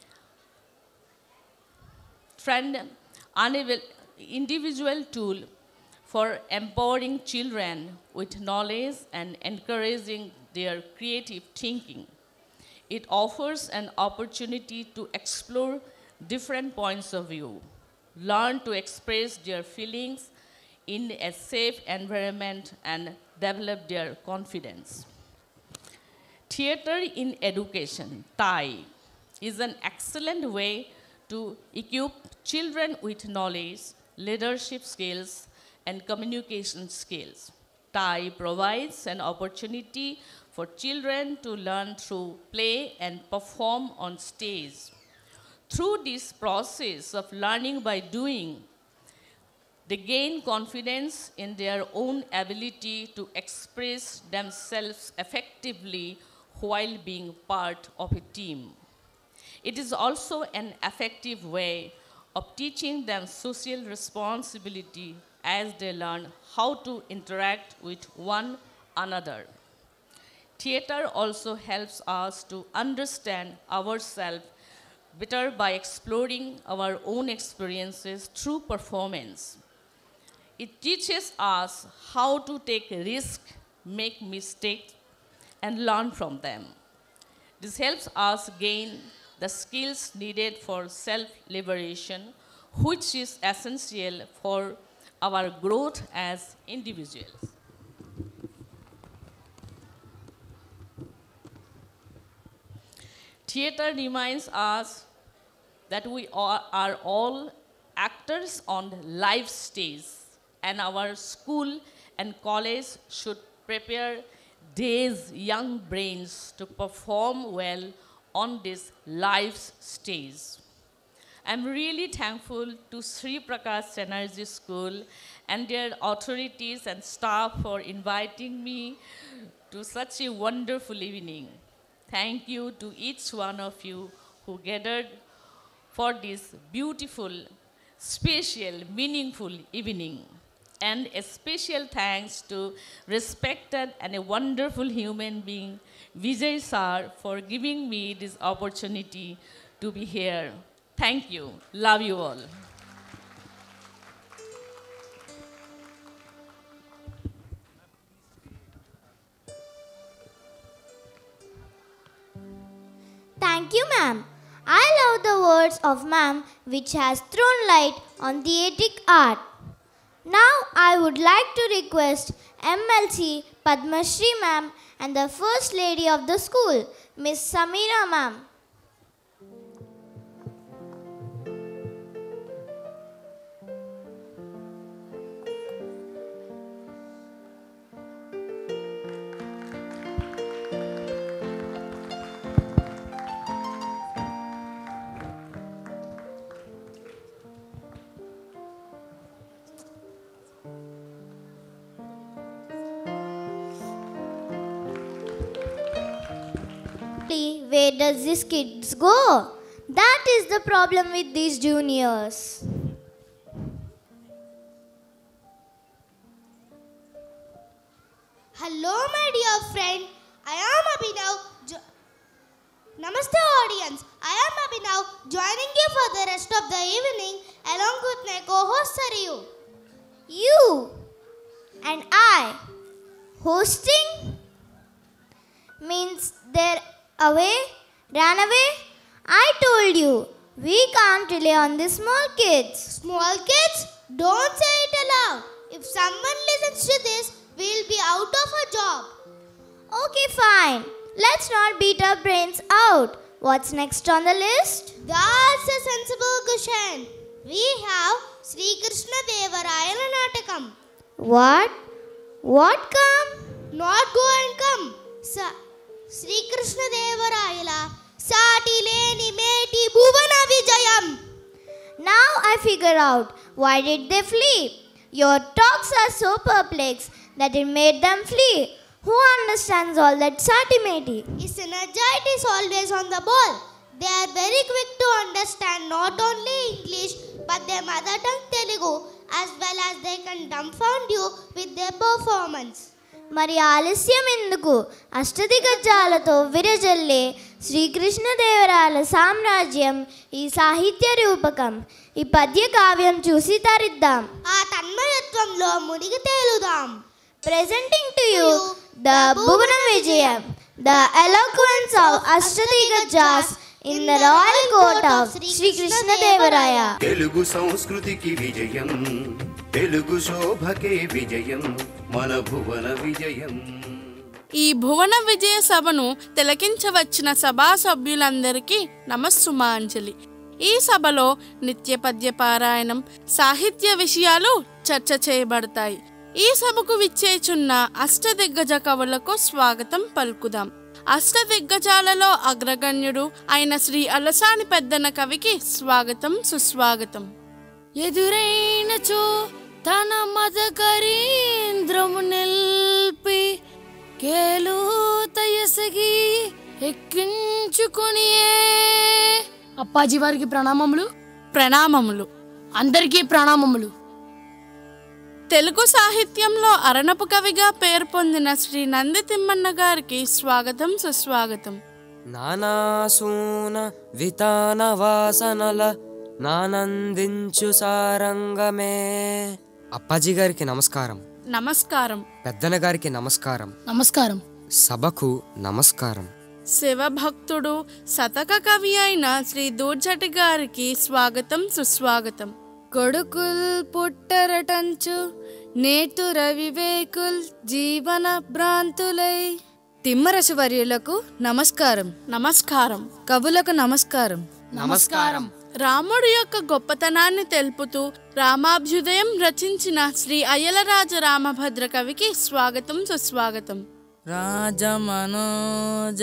trend, individual tool for empowering children with knowledge and encouraging their creative thinking. It offers an opportunity to explore different points of view, learn to express their feelings in a safe environment, and develop their confidence. Theater in education, T A I, is an excellent way to equip children with knowledge, leadership skills, and communication skills. T A I provides an opportunity for children to learn through play and perform on stage. Through this process of learning by doing, they gain confidence in their own ability to express themselves effectively while being part of a team. It is also an effective way of teaching them social responsibility as they learn how to interact with one another. Theater also helps us to understand ourselves better by exploring our own experiences through performance. It teaches us how to take risks, make mistakes, and learn from them. This helps us gain the skills needed for self-liberation, which is essential for our growth as individuals. Theater reminds us that we are, are all actors on life stage, and our school and college should prepare these young brains to perform well on this life stage. I'm really thankful to Sri Prakash Energy School and their authorities and staff for inviting me to such a wonderful evening. Thank you to each one of you who gathered for this beautiful, special, meaningful evening. And a special thanks to respected and a wonderful human being, Vijay Sir, for giving me this opportunity to be here. Thank you. Love you all. Thank you, ma'am. I love the words of ma'am which has thrown light on theatric art. Now I would like to request M L C Padma Shri ma'am and the First Lady of the school, Miss Samira ma'am. Where does these kids go? That is the problem with these juniors. Hello, my dear friend. I am Abhinav. Jo- Namaste, audience. I am Abhinav, joining you for the rest of the evening along with my co-host Sariyu. You and I hosting means they're away, ran away. I told you, we can't rely on the small kids. Small kids, don't say it aloud. If someone listens to this, we'll be out of a job. Okay, fine. Let's not beat our brains out. What's next on the list? That's a sensible question. We have Sri Krishna Devarayana Natakam. What? What come? Not go and come. Sa- Sri Krishna Devarayala Saati Leni Meti Bhuvana Vijayam. Now I figure out why did they flee. Your talks are so perplexed that it made them flee. Who understands all that satimati? Synergite is always on the ball. They are very quick to understand not only English but their mother tongue Telugu, as well as they can dumbfound you with their performance. మరి ఆలస్యం ఎందుకు? అష్టదిగ్గజాలతో విరజల్లే శ్రీకృష్ణదేవరాయల సామ్రాజ్యం ఈ సాహిత్య రూపకం. ఈ పద్య కావ్యం చూసి తరిద్దాం. ఆ తన్మయత్వంలో మునిగి తేలుదాం. Presenting to you the Bhuvanam Vijayam, the eloquence of Ashtadiggajjas in the royal court of Sri Krishna Devaraya. Telugu సంస్కృతికి విజయం, తెలుగు శోభకే విజయం, మన భువన విజయం. ఈ భువన విజయ సభను తిలకించవచ్చిన సభా సభ్యులందరికీ నమస్సుమాంజలి. ఈ సభలో నిత్య పద్య పారాయణం, సాహిత్య విషయాలు చర్చ చేయబడతాయి. ఈ సభకు విచ్చేచున్న అష్టదిగ్గజ కవులకు స్వాగతం పలుకుదాం. అష్టదిగ్గజాలలో అగ్రగణ్యుడు అయిన శ్రీ అలసాని పెద్దన కవికి స్వాగతం సుస్వాగతం. ఎదురైనచో తన మదకరీంద్రము నిల్పి కేలుతయసగి ఎక్కించుకునియే. అప్పాజీ వారికి ప్రణామములు. ప్రణామములు. అందరికీ ప్రణామములు. తెలుగు సాహిత్యంలో అరణపు కవిగా పేరు పొందిన శ్రీ నంది తిమ్మన్న గారికి స్వాగతం సుస్వాగతం. నానాసూన వితాన వాసనల నానందించు సారంగమే. అప్పాజీ గారికి నమస్కారం. నమస్కారం. పెద్దన గారికి నమస్కారం. నమస్కారం. సభకు నమస్కారం. శివభక్తుడు శతక కవి అయిన శ్రీ దూర్జటి గారికి స్వాగతం సుస్వాగతం. కొడుకుల్ పుట్టరటంచు నేటు రవివేకుల్ జీవన భ్రాంతులై. తిమ్మరసవర్యులకు నమస్కారం. నమస్కారం. కవులకు నమస్కారం. నమస్కారం. రాముడి యొక్క గొప్పతనాన్ని తెలుపుతూ రామాభ్యుదయం రచించిన శ్రీ అయ్యలరాజ రామభద్ర కవికి స్వాగతం సుస్వాగతం. రాజమనోజ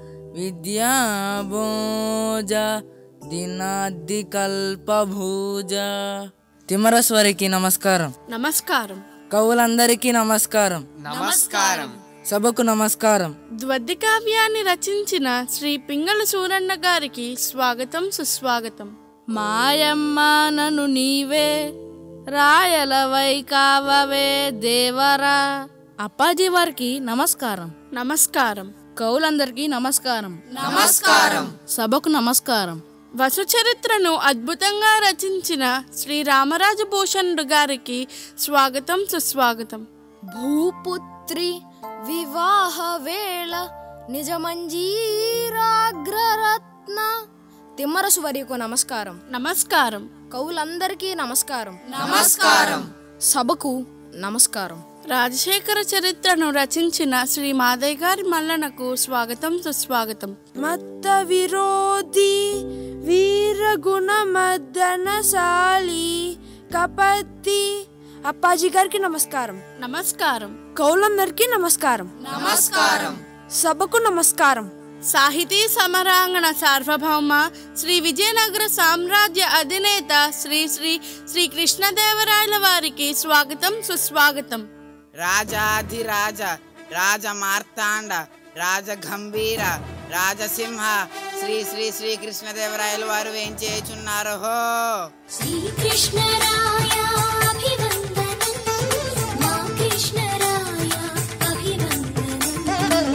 విద్యాభోజ దినాది కల్పభూజ. తిమ్మరస్వరికి నమస్కారం. నమస్కారం. కవులందరికీ నమస్కారం. నమస్కారం. సభకు నమస్కారం. ద్వద్ది కావ్యాన్ని రచించిన శ్రీ పింగళ సూరన్న గారికి స్వాగతం సుస్వాగతం. మాయమ్మ నను నీవే రాయలవై కావవే దేవరా. అప్పాజీ వారికి నమస్కారం. నమస్కారం. కవులందరికీ నమస్కారం. నమస్కారం. సభకు నమస్కారం. వసుచరిత్రను అద్భుతంగా రచించిన శ్రీ రామరాజ భూషణుడు గారికి స్వాగతం సుస్వాగతం. భూపుత్రి వివాహ వేళ నిజమంజీరాగ్రరత్న. తిమ్మరసు వరకు నమస్కారం. నమస్కారం. కవులందరికీ నమస్కారం. నమస్కారం. సభకు నమస్కారం. రాజశేఖర చరిత్రను రచించిన శ్రీ మాదయ్య గారి మల్లనకు స్వాగతం సుస్వాగతం. మత్త విరోధి వీరగుణ మద్దనశాలి కపత్తి. అప్పాజీ గారికి నమస్కారం. నమస్కారం. కౌలందరికీ నమస్కారం. నమస్కారం. సభకు నమస్కారం. సాహితీ సమరాంగణ సార్వభౌమ శ్రీ విజయనగర సామ్రాజ్య అధినేత శ్రీ శ్రీ శ్రీ కృష్ణదేవరాయల వారికి స్వాగతం సుస్వాగతం. రాజాధిరాజ రాజ మార్తాండ రాజ గంభీర రాజసింహ శ్రీ శ్రీ శ్రీ కృష్ణదేవరాయలు వారు వేంచేయుచున్నారు. హో శ్రీకృష్ణరాయ అభివందనం మా కృష్ణరాయ అభివందనం.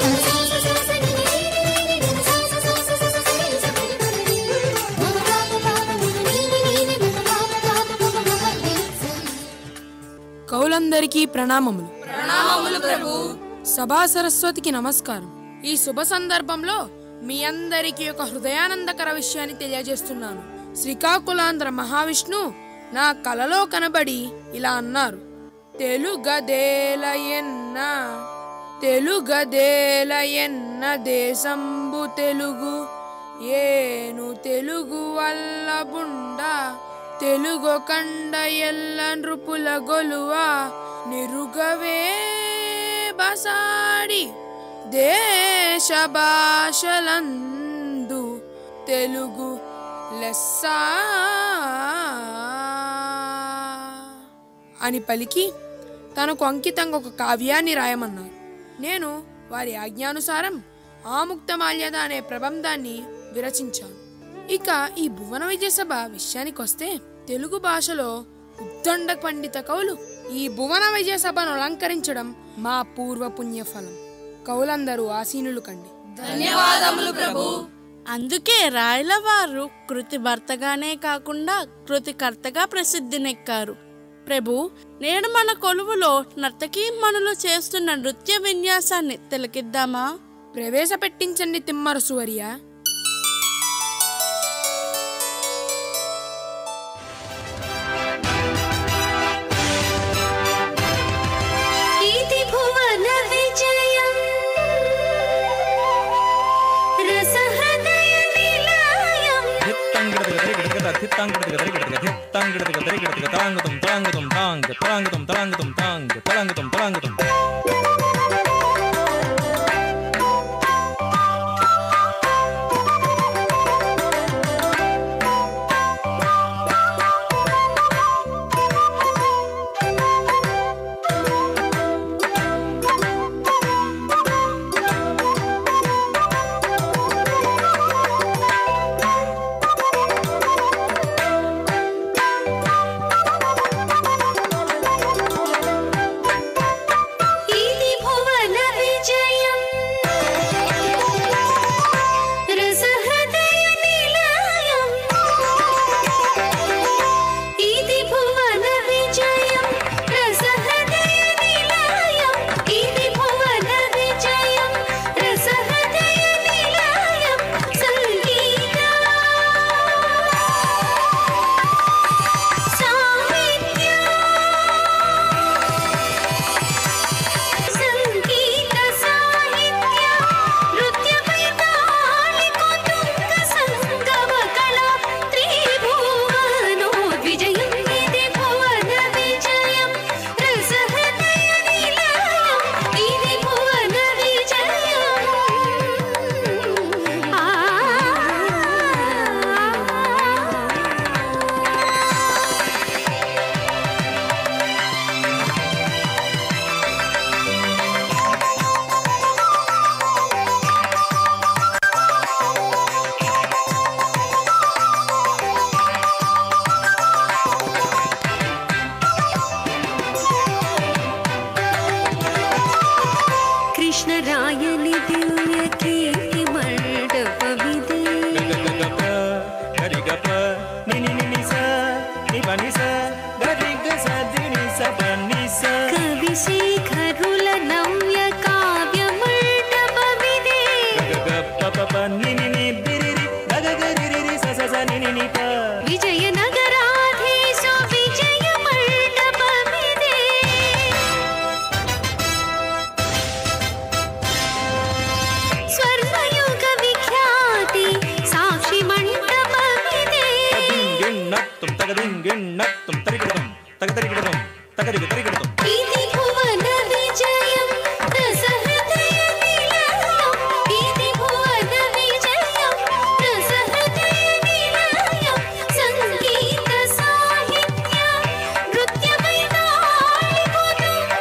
కౌలందరికీ ప్రణామములు. ప్రణామములు ప్రభు. సభా సరస్వతికి నమస్కారం. ఈ శుభ సందర్భంలో మీ అందరికీ ఒక హృదయానందకర విషయాన్ని తెలియజేస్తున్నాను. శ్రీకాకుళాంధ్ర మహావిష్ణు నా కలలో కనబడి ఇలా అన్నారు: తెలుగదేలయన్న తెలుగదేలయన్న దేశంబు తెలుగు ఏను తెలుగు వల్ల బుండ తెలుగు కండ ఎల్ల నృపుల గొలువ నిరుగవే బసాడి దేశ భాషలందు తెలుగు లెస్స అని పలికి తనకు అంకితంగా ఒక కావ్యాన్ని రాయమన్నారు. నేను వారి ఆజ్ఞానుసారం ఆముక్తమాల్యద అనే ప్రబంధాన్ని విరచించాను. ఇక ఈ భువన విజయ సభ విషయానికి వస్తే, తెలుగు భాషలో ఉద్దండ పండిత కవులు ఈ భువన విజయ సభను అలంకరించడం మా పూర్వ పుణ్యఫలం. కవులందరూ ఆసీనులు కండి. ధన్యవాదములు ప్రభు. అందుకే రాయల వారు కృతి భర్తగానే కాకుండా కృతికర్తగా ప్రసిద్ధినెక్కారు. ప్రభు, నేడు మన కొలువులో నర్తకీమణులు చేస్తున్న నృత్య విన్యాసాన్ని తిలకిద్దామా? ప్రవేశపెట్టించండి తిమ్మరసువర్య.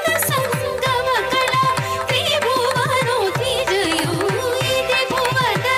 భువన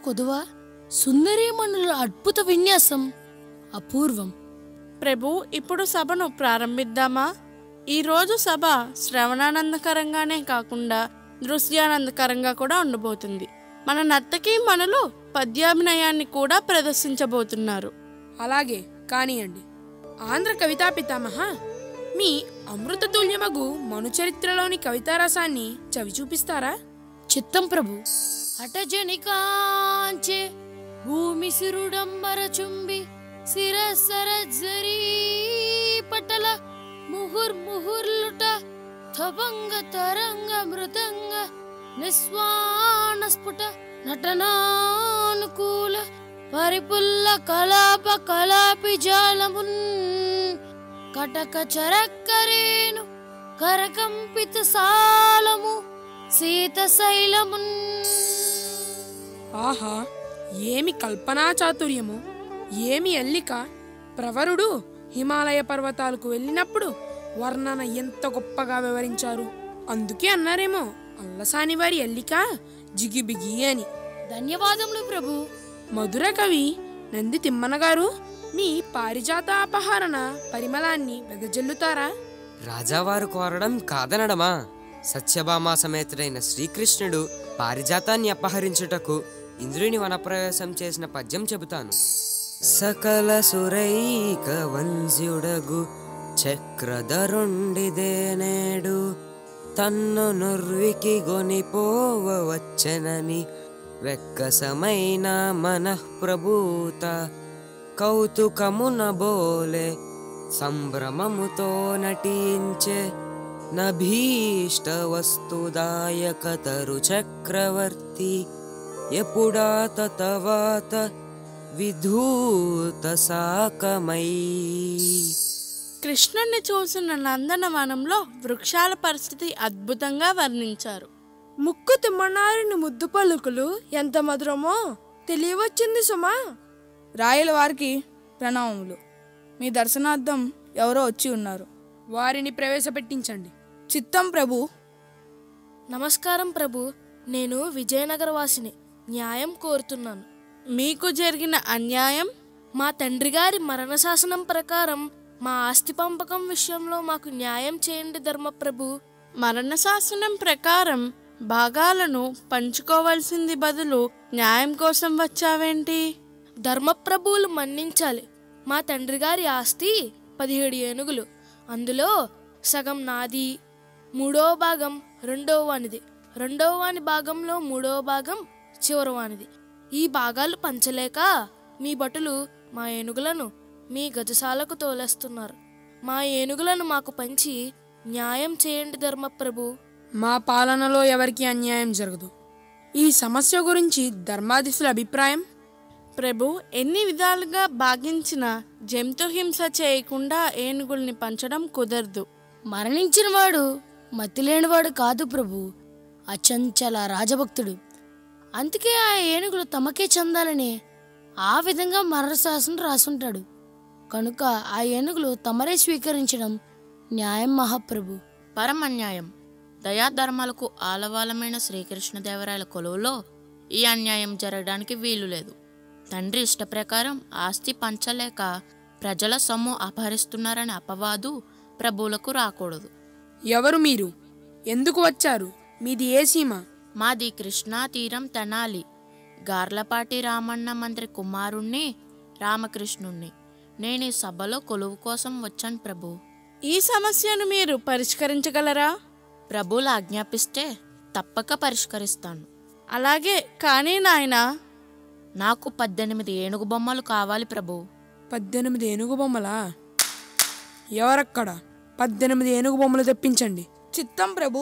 కొదువ సుందరీమణుల అద్భుత విన్యాసం అపూర్వం. ప్రభు, ఇప్పుడు సభను ప్రారంభిద్దామా? ఈరోజు సభ శ్రవణానందకరంగానే కాకుండా దృశ్యానందకరంగా కూడా ఉండబోతుంది. మన నర్తకీ మనులు పద్యాభినయాన్ని కూడా ప్రదర్శించబోతున్నారు. అలాగే కానియండి. ఆంధ్ర కవితా పితామహ, మీ అమృతతుల్యమగు మనుచరిత్రలోని కవితారసాన్ని చవి చూపిస్తారా? చిత్తం ప్రభు. అటజనికాంచే భూమి సిరుడంబర చుంబి శిరసర జరీ పటల ముహుర్ ముహుర్లుట థభంగ తరంగ మృదంగ నిస్వాన స్ఫుట నటనానుకూల పరిపుల్ల కలాప కలాపి జాలమున్ కటక చరక్కరేను కరకంపిత సాలము సీత శైలమున్. ఆహా, ఏమి కల్పనా చాతుర్యము, ఏమి అల్లిక! ప్రవరుడు హిమాలయ పర్వతాలకు వెళ్ళినప్పుడు వర్ణన ఎంత గొప్పగా వివరించారు. అందుకే అన్నారేమో అల్లసాని వారి అల్లిక జిగిబిగి అని. ధన్యవాదములు ప్రభు. మధుర కవి నంది తిమ్మన గారు, మీ పారిజాత అపహరణ పరిమళాన్ని వెదజల్లుతారా? రాజావారు కోరడం కాదనడమా? సత్యభామా సమేతుడైన శ్రీకృష్ణుడు పారిజాతాన్ని అపహరించుటకు ఇంద్రుని వనప్రవేశం చేసిన పద్యం చెబుతాను. సకల సురైక వంశ్యుడగు చక్రధరుండిదేనేడు తన్ను నుర్వికి గొనిపోవ వచ్చనని వెక్కసమైన మనఃప్రభూత కౌతుకమున బోలే సంభ్రమముతో నటించే నభీష్ట వస్తుదాయకతరు చక్రవర్తి ఎప్పుడా తవాత విధూత సాకమై. కృష్ణుణ్ణి చూసిన నందనవనంలో వృక్షాల పరిస్థితి అద్భుతంగా వర్ణించారు. ముక్కు తిమ్మనారిని ముద్దు పలుకులు ఎంత మధురమో తెలియవచ్చింది సుమా. రాయల వారికి ప్రణామములు. మీ దర్శనార్థం ఎవరో వచ్చి ఉన్నారు. వారిని ప్రవేశపెట్టించండి. చిత్తం ప్రభు. నమస్కారం ప్రభు. నేను విజయనగర వాసిని. న్యాయం కోరుతున్నాను. మీకు జరిగిన అన్యాయం? మా తండ్రి గారి మరణ శాసనం ప్రకారం మా ఆస్తి పంపకం విషయంలో మాకు న్యాయం చేయండి ధర్మప్రభు. మరణ శాసనం ప్రకారం భాగాలను పంచుకోవాల్సింది బదులు న్యాయం కోసం వచ్చావేంటి? ధర్మప్రభువులు మన్నించాలి. మా తండ్రి గారి ఆస్తి పదిహేడు ఏనుగులు. అందులో సగం నాది, మూడవ భాగం రెండవ వానిది, రెండవ వాని భాగంలో మూడవ భాగం చివరి వానిది. ఈ భాగాలు పంచలేక మీ భటులు మా ఏనుగులను మీ గజశాలకు తోలేస్తున్నారు. మా ఏనుగులను మాకు పంచి న్యాయం చేయండి ధర్మప్రభు. మా పాలనలో ఎవరికి అన్యాయం జరగదు. ఈ సమస్య గురించి ధర్మాధీశుల అభిప్రాయం? ప్రభు, ఎన్ని విధాలుగా భాగించినా జంతు హింస చేయకుండా ఏనుగుల్ని పంచడం కుదరదు. మరణించిన వాడు మతిలేనివాడు కాదు ప్రభు, అచంచల రాజభక్తుడు. అందుకే ఆ ఏనుగులు తమకే చెందాలని ఆ విధంగా మరణశాసనం రాసుంటాడు. కనుక ఆ ఏనుగులు తమరే స్వీకరించడం న్యాయం మహాప్రభు. పరమన్యాయం. దయాధర్మాలకు ఆలవాలమైన శ్రీకృష్ణదేవరాయల కొలువులో ఈ అన్యాయం జరగడానికి వీలు లేదు. తండ్రి ఇష్టప్రకారం ఆస్తి పంచలేక ప్రజల సొమ్ము అపహరిస్తున్నారనే అపవాదు ప్రభువులకు రాకూడదు. ఎవరు మీరు? ఎందుకు వచ్చారు? మీది ఏ సీమ? మాది కృష్ణా తీరం తెనాలి. గార్లపాటి రామన్న మంత్రి కుమారుణ్ణి రామకృష్ణుణ్ణి. నేను ఈ సభలో కొలువు కోసం వచ్చాను ప్రభు. ఈ సమస్యను మీరు పరిష్కరించగలరా? ప్రభువులు ఆజ్ఞాపిస్తే తప్పక పరిష్కరిస్తాను. అలాగే కానీ నాయనా, నాకు పద్దెనిమిది ఏనుగు బొమ్మలు కావాలి ప్రభు. పద్దెనిమిది ఏనుగు బొమ్మలా? ఎవరక్కడ? పద్దెనిమిది ఏనుగు బొమ్మలు తెప్పించండి. చిత్తం ప్రభు.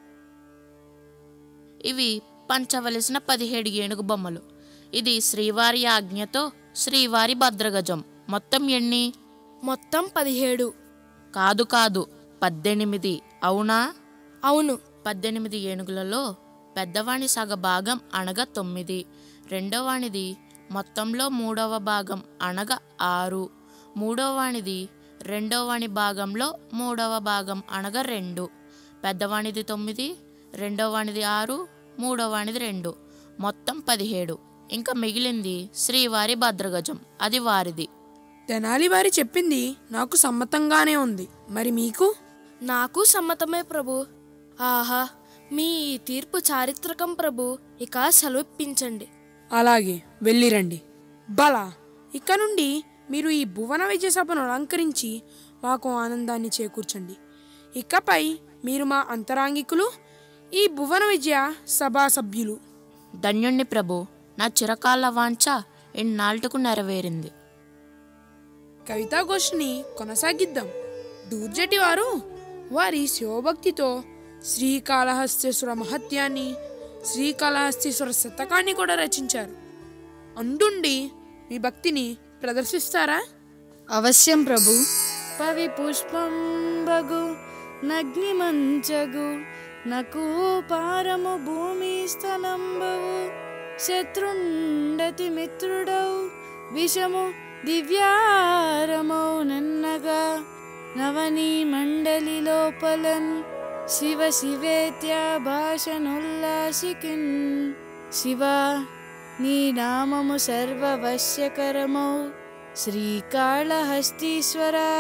ఇవి పంచవలసిన పదిహేడు ఏనుగు బొమ్మలు. ఇది శ్రీవారి ఆజ్ఞతో శ్రీవారి భద్రగజం. మొత్తం ఎన్ని? మొత్తం పదిహేడు. కాదు కాదు, పద్దెనిమిది. అవునా? అవును. పద్దెనిమిది ఏనుగులలో పెద్దవాణి సగ భాగం అనగా తొమ్మిది, రెండోవానిది మొత్తంలో మూడవ భాగం అనగా ఆరు, మూడోవానిది రెండోవాని భాగంలో మూడవ భాగం అనగా రెండు, పెద్దవానిది తొమ్మిది, రెండోవానిది ఆరు, మూడోవానిది రెండు, మొత్తం పదిహేడు. ఇంకా మిగిలింది శ్రీవారి భద్రగజం, అది వారిది. తెనాలి వారి చెప్పింది నాకు సమ్మతంగానే ఉంది. మరి మీకు? నాకు సమ్మతమే ప్రభు. ఆహా, మీ తీర్పు చారిత్రకం ప్రభు. ఇక సెలవిప్పించండి. అలాగే వెళ్ళిరండి. బలా, ఇక నుండి మీరు ఈ భువన విజయ సభను అలంకరించి మాకు ఆనందాన్ని చేకూర్చండి. ఇకపై మీరు మా అంతరాంగికులు, ఈ భువన విజయ సభా సభ్యులు. ధన్యుణ్ణి ప్రభు, నా చిరకాల వాంఛ ఇన్నాళ్లకు నెరవేరింది. కవితాగోష్ఠిని కొనసాగిద్దాం. దూర్జటి వారు వారి శివభక్తితో శ్రీకాళహస్తీశ్వర మహత్యాన్ని, శ్రీకాళహస్తీశ్వర శతకాన్ని కూడా రచించారు. అందుండి మీ భక్తిని ప్రదర్శిస్తారా? అవశ్యం ప్రభు. పవి పుష్పం బగు నగ్ని మంచగు నకు పారము భూమి స్థలంబవు శత్రుండతి మిత్రుడవు విషము దివ్యారమౌ నన్నగా నవని మండలి లోపలన్ శివ శివేత్య భాషనుల్లాసికిన్ శివ నీ నామము సర్వవశ్యకరమౌ శ్రీకాళహస్తీశ్వర.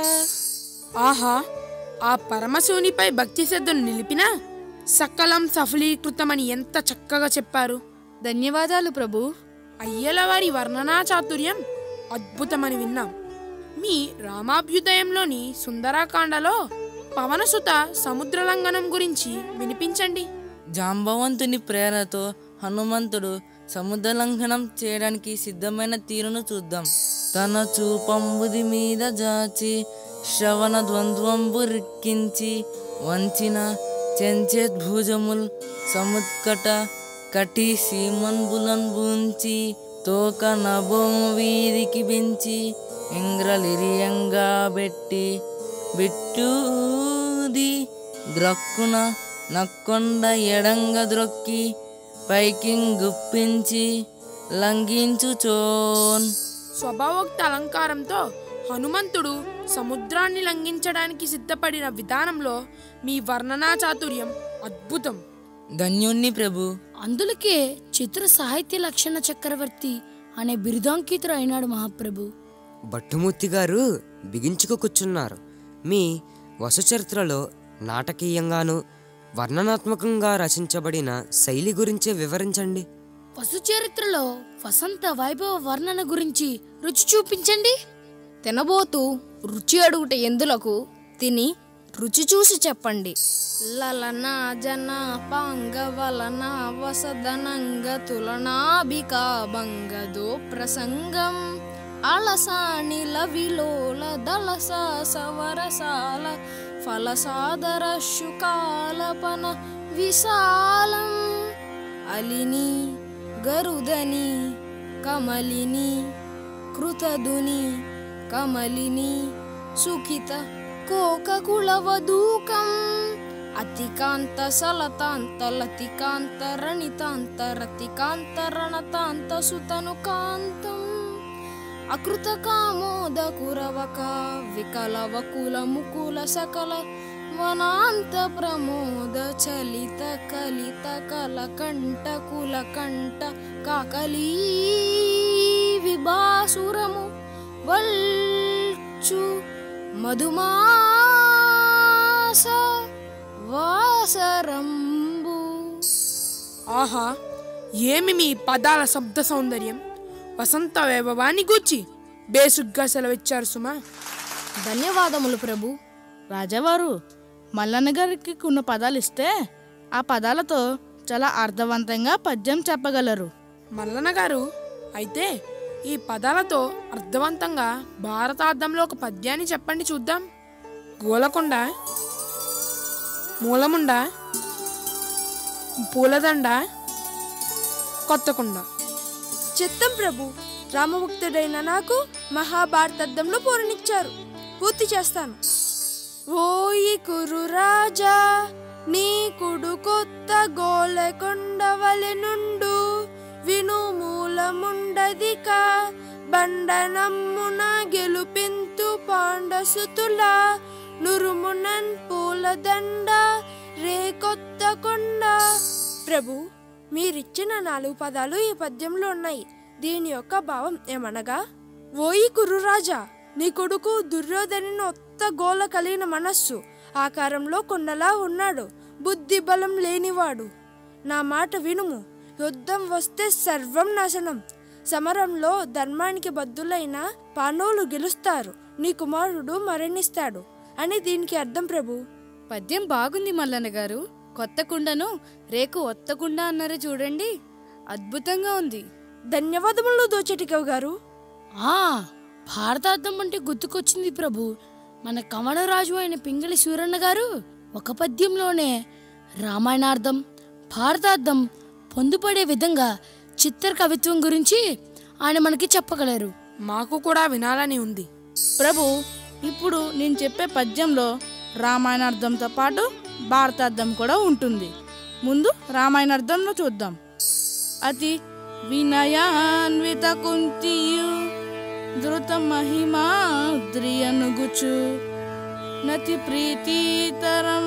ఆహా, ఆ పరమశివునిపై భక్తి శ్రద్ధను నిలిపిన సకలం సఫలీకృతమని ఎంత చక్కగా చెప్పారు. ధన్యవాదాలు ప్రభు. అయ్యల వారి వర్ణనా చాతుర్యం అద్భుతమని విన్నాం. మీ రామాభ్యుదయంలోని సుందరాకాండలో పవనసుత సముద్రలంఘనం గురించి వినిపించండి. జాంబవంతుని ప్రేరణతో హనుమంతుడు సముద్రలంఘనం చేయడానికి సిద్ధమైన తీరును చూద్దాం. తన చూపంబుది మీద జాచి శ్రవణ ద్వంద్వంబు రిక్కించి వంచిన చెంచేద్భుజముల్ సముత్కట కటి సీమన్బులన్ బూంచి తోక నభోము వీరికి పెంచి ఇంగ్రలిరియంగా బెట్టి బిట్టూది ద్రక్కున నక్కొండ ఎడంగ ద్రొక్కి పైకి గుప్పించి లంఘించుచోన్. స్వభావోక్త అలంకారంతో హనుమంతుడు సముద్రాన్ని లంఘించడానికి సిద్ధపడిన విధానంలో మీ వర్ణనా చాతుర్యం అద్భుతం. ధన్యుణ్ణి ప్రభు. అందులకే చిత్ర సాహిత్య లక్షణ చక్రవర్తి అనే బిరుదాంకితుడు అయినాడు మహాప్రభు. భట్టుమూర్తి గారు బిగించుకు కూర్చున్నారు. మీ వసుచరిత్రలో నాటకీయంగాను వర్ణనాత్మకంగా రచించబడిన శైలి గురించి వివరించండి. వసు చరిత్రలో వసంత వైభవ వర్ణన గురించి రుచి చూపించండి. తినబోతూ రుచి అడుగుట ఎందులకు, తిని రుచి చూసి చెప్పండి. లలన జన పాంగ వలన వసదనంగ తులనాభికా బంగదో ప్రసంగం అలసానిల విలోల దళస సవరసాల ఫలసాదర శుకాలపన విశాలం అలిని గరుదని కమలిని కృతదుని కమలిని సుఖిత కోకకుళవదూకం అతికాంత సలతాంత లతికాంత రణితాంత రతికాంత రణతాంత సుతను కాంతం అకృత కామోద కురవక వికల వకుల ముకుల సకల వనాంత ప్రమోద చలిత కలిత కలకంఠ కులకంఠ కాకలీ విభాసురము వల్చు మధుమాస వాసరంబు. ఆహా, ఏమి మీ పదాల శబ్ద సౌందర్యం! వసంత వైభవాన్ని గూర్చి బేసుగ్గా సెలవిచ్చారు సుమా. ధన్యవాదములు ప్రభు. రాజావారు మల్లన్న గారికి కొన్ని పదాలు ఇస్తే ఆ పదాలతో చాలా అర్థవంతంగా పద్యం చెప్పగలరు. మల్లన్న గారు, అయితే ఈ పదాలతో అర్థవంతంగా భారతార్థంలో ఒక పద్యాన్ని చెప్పండి చూద్దాం. గోలకొండ, మూలముండ, పూలదండ, కొత్తకొండ. చిత్తం ప్రభు. రామభక్తుడైన నాకు మహాభారతార్థంలో పూరణిచ్చారు. పూర్తి చేస్తాను. ఓయి కురు రాజా నీ కుడు కొత్త గోలకొండవలె నుండు విను మూలముండదిక బండనమ్మున గెలుపింతు పాండసుతుల నురుమునన్ పూలదండ రే కొత్త కొండ. ప్రభు, మీరిచ్చిన నాలుగు పదాలు ఈ పద్యంలో ఉన్నాయి. దీని యొక్క భావం ఏమనగా, ఓయి కురురాజా, నీ కొడుకు దుర్యోధనుని ఒత్త గోల కలిగిన మనస్సు, ఆకారంలో కొండలా ఉన్నాడు, బుద్ధి బలం లేనివాడు. నా మాట వినుము, యుద్ధం వస్తే సర్వం నాశనం. సమరంలో ధర్మానికి బద్దులైన పాండవులు గెలుస్తారు, నీ కుమారుడు మరణిస్తాడు అని దీనికి అర్థం ప్రభు. పద్యం బాగుంది మల్లన్న గారు. కొత్త కుండను రేకు ఒత్త కుండ అన్నారు చూడండి, అద్భుతంగా ఉంది. ధన్యవాదములు దోచటికవ్ గారు. ఆ భారతార్థం అంటే గుర్తుకొచ్చింది ప్రభు. మన కమలరాజు అయిన పింగళి సూరన్న గారు ఒక పద్యంలోనే రామాయణార్థం భారతార్థం పొందుపడే విధంగా చిత్ర కవిత్వం గురించి ఆయన మనకి చెప్పగలరు. మాకు కూడా వినాలని ఉంది ప్రభు. ఇప్పుడు నేను చెప్పే పద్యంలో రామాయణార్థంతో పాటు భారతార్థం కూడా ఉంటుంది. ముందు రామాయణార్థంలో చూద్దాం. అతి వినయాన్విత కుంతియు ధృత మహిమాద్రియనుగుచు నతి ప్రీతితరం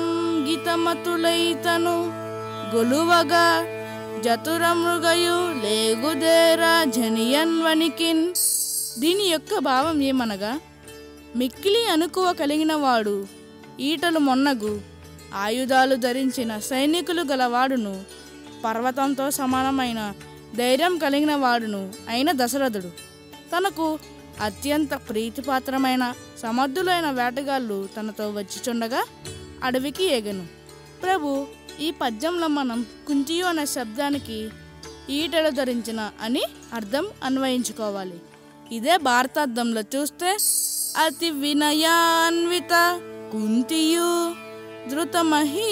గీతమతులైతను గొలువగా జతుర మృగయు లేగుదేరా జనియన్వనికిన్. దీని యొక్క భావం ఏమనగా, మిక్కిలి అనుకువ కలిగిన వాడు, ఈటలు మొన్నగు ఆయుధాలు ధరించిన సైనికులు గలవాడును, పర్వతంతో సమానమైన ధైర్యం కలిగిన వాడును అయిన దశరథుడు తనకు అత్యంత ప్రీతిపాత్రమైన సమర్థులైన వేటగాళ్ళు తనతో వచ్చిచుండగా అడవికి ఏగను. ప్రభు, ఈ పద్యంలో మనం కుంతియు అనే శబ్దానికి ఈటలు ధరించిన అని అర్థం అన్వయించుకోవాలి. ఇదే భారతార్థంలో చూస్తే అతి వినయాన్విత కుంతియు ధృతమహి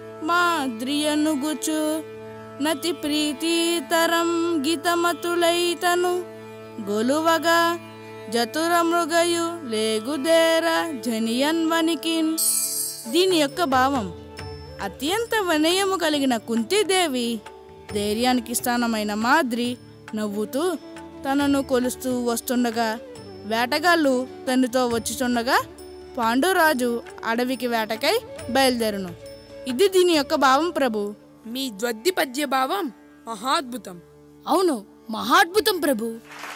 మాద్రియనుగుచు నతి ప్రీతితరం గీతమతులైతను గొలువగా జతుర మృగయు లేగుదేర జనియన్వనికిన్. దీని యొక్క భావం, అత్యంత వినయము కలిగిన కుంతీదేవి ధైర్యానికి స్థానమైన మాద్రి నవ్వుతూ తనను కొలుస్తూ వస్తుండగా వేటగాళ్ళు తనతో వచ్చుచుండగా పాండురాజు అడవికి వేటకై బయలుదేరును. ఇది దీని యొక్క భావం ప్రభు. మీ ద్వద్ది పద్య భావం మహాద్భుతం. అవును, మహాద్భుతం ప్రభు.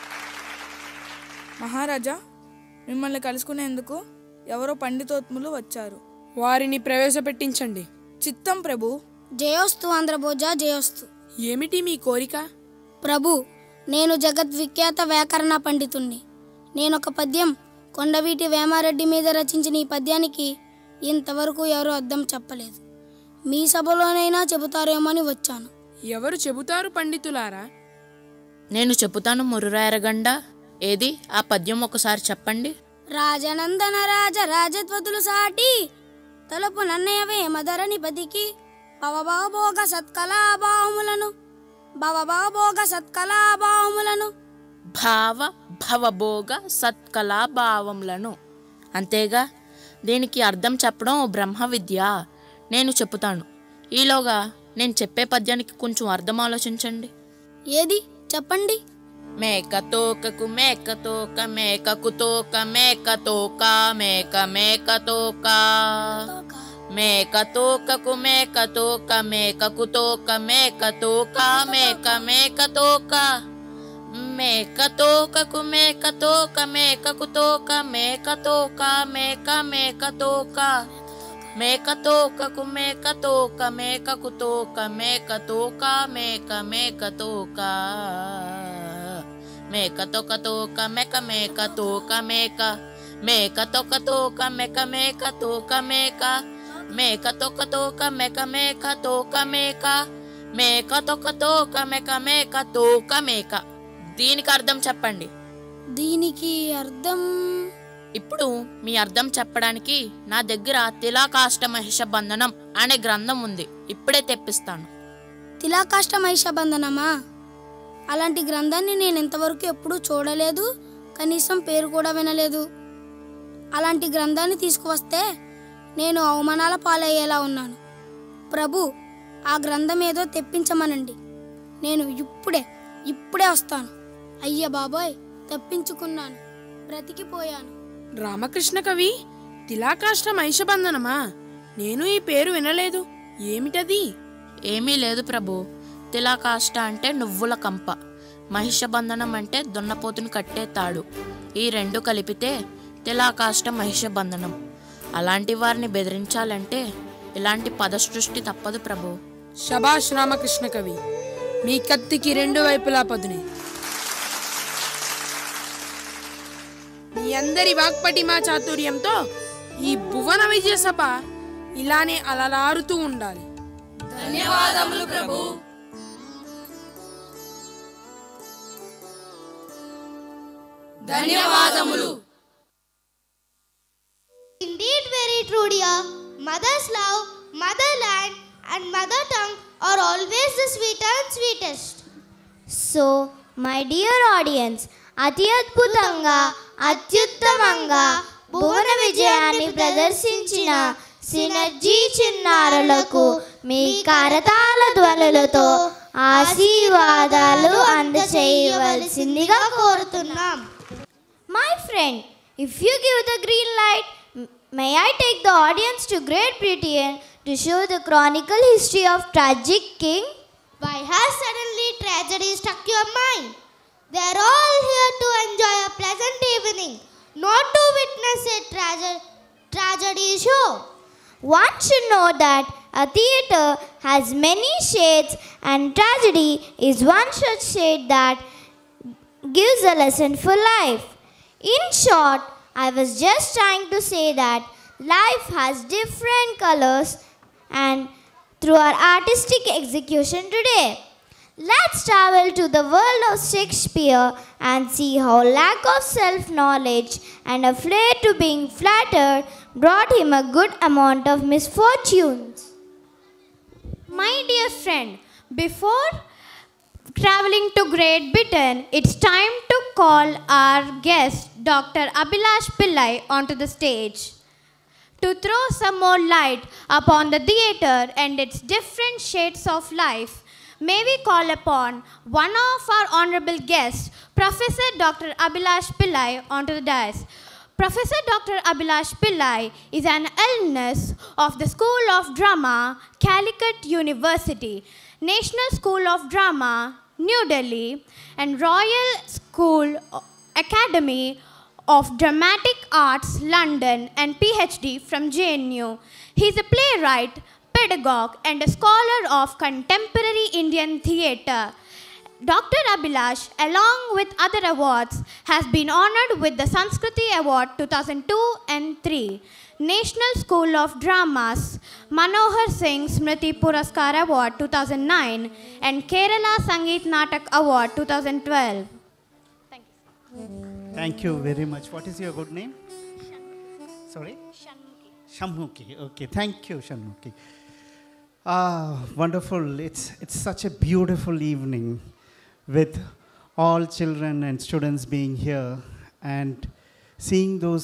మహారాజా, మిమ్మల్ని కలుసుకునేందుకు ఎవరో పండితోత్ములు వచ్చారు. వారిని ప్రవేశపెట్టించండి. చిత్తం ప్రభు. జయోస్తు ఆంధ్రభోజ జయోస్తు. ఏమిటి మీ కోరిక? ప్రభు, నేను జగద్విఖ్యాత వ్యాకరణ పండితుణ్ణి. నేనొక పద్యం కొండవీటి వేమారెడ్డి మీద రచించిన ఈ పద్యానికి ఇంతవరకు ఎవరు అర్థం చెప్పలేదు. మీ సభలోనైనా చెబుతారేమని వచ్చాను. ఎవరు చెబుతారు పండితులారా? నేను చెబుతాను మురురాయరగండ. ఏది ఆ పద్యం ఒకసారి చెప్పండి. రాజనందన రాజ రాజద్వతులు సాటి తలుపు నన్నయ వేమధరణి పదికి భవభోగ సత్కళాభావములను భవభోగ సత్కళాభావములను భావ భవభోగ సత్కళాభావములను. అంతేగా, దీనికి అర్థం చెప్పడం బ్రహ్మ విద్య. నేను చెప్తాను. ఈలోగా నేను చెప్పే పద్యానికి కొంచెం అర్థం ఆలోచించండి. ఏది చెప్పండి. మేక తోకకు మేక తోక మేకకు తోక మేక తోక మేక మేక తోక మేక తోకకు మేక తోక మేకకు తోక మేక తోక మేక మేక తోక మేక తోకకు మేక తోక మేకకు తోక మేక తోక మేక మేక తోక మేక తోకకు మేక తోక మేకకు తోక మేక తోక మేక మేక తోక మేక తోక తోక మేక మేక తోక మేక మేక తోక తోక మేక మేక తోక మేక మేక తోక తోక మేక మేక తోక మేక మేక తోక తోక మేక మేక తోక మేక. దీనికి అర్థం చెప్పండి. దీనికి అర్థం ఇప్పుడు మీ అర్థం చెప్పడానికి నా దగ్గర తిలాకాష్ట మహిష బంధనం అనే గ్రంథం ఉంది. ఇప్పుడే తెప్పిస్తాను. తిలాకాష్ట మహిష బంధనమా? అలాంటి గ్రంథాన్ని నేను ఇంతవరకు ఎప్పుడూ చూడలేదు, కనీసం పేరు కూడా వినలేదు. అలాంటి గ్రంథాన్ని తీసుకువస్తే నేను అవమానాల పాలయ్యేలా ఉన్నాను. ప్రభు, ఆ గ్రంథం ఏదో తెప్పించమనండి. నేను ఇప్పుడే ఇప్పుడే వస్తాను. అయ్య బాబాయ్, తప్పించుకున్నాను, బ్రతికిపోయాను. రామకృష్ణ కవి, తిలాకాష్ట మహిషబంధనమా? నేను ఈ పేరు వినలేదు. ఏమిటది? ఏమీ లేదు ప్రభు. తిలాకాష్ట అంటే నువ్వుల కంప, మహిషబంధనం అంటే దున్నపోతును కట్టే తాడు. ఈ రెండు కలిపితే తిలాకాష్ట మహిషబంధనం. అలాంటి వారిని బెదిరించాలంటే ఇలాంటి పదసృష్టి తప్పదు ప్రభు. శభాష్ రామకృష్ణ కవి, మీ కత్తికి రెండు వైపులా పదునే. మీ అందరి వాక్పటిమా చాతుర్యంతో ఈ భువన విజయ సభ ఇలానే అలలారుతూ ఉండాలి. ధన్యవాదములు ప్రభు. ధన్యవాదములు. Indeed, very true, dear. Mother's love, motherland, and mother tongue are always the sweeter and sweetest. So my dear audience, అతి అద్భుతంగా అత్యుత్తమంగా భువన విజయాన్ని ప్రదర్శించిన సినర్జీ చిన్నారులకు మీ కరతాళ ధ్వనులతో ఆశీర్వాదాలు అందచేయవలసిందిగా కోరుతున్నాం. My friend, if you give the green light, may I take the audience to Great Britain to show the chronicle history of tragic king? Why has suddenly tragedy struck your mind? They are all here to enjoy a pleasant evening, not to witness a trage- tragedy show. One should know that a theatre has many shades, and tragedy is one such shade that gives a lesson for life. In short, I was just trying to say that life has different colors and through our artistic execution today. Let's travel to the world of Shakespeare and see how lack of self-knowledge and a flair to being flattered brought him a good amount of misfortunes. My dear friend, before traveling to Great Britain, it's time to call our guest, Doctor Abhilash Pillai, onto the stage. To throw some more light upon the theatre and its different shades of life, may we call upon one of our honorable guests, Professor Doctor Abhilash Pillai, onto the dais. Professor Doctor Abhilash Pillai is an alumnus of the School of Drama, Calicut University, National School of Drama, New Delhi, and Royal School Academy of Dramatic Arts, London, and P H D from J N U. He is a playwright, pedagogue, and a scholar of contemporary Indian theatre. Doctor Abhilash, along with other awards, has been honored with the Sanskriti Award two thousand two and three, National School of Dramas, Manohar Singh Smriti Puraskar Award two thousand nine, and Kerala Sangeet Natak Award two thousand twelve. Thank you. Thank you very much. What is your good name? Sorry? Shanmukhi. Shanmukhi. Okay, thank you, Shanmukhi. Ah, wonderful. It's, it's such a beautiful evening with all children and students being here and seeing those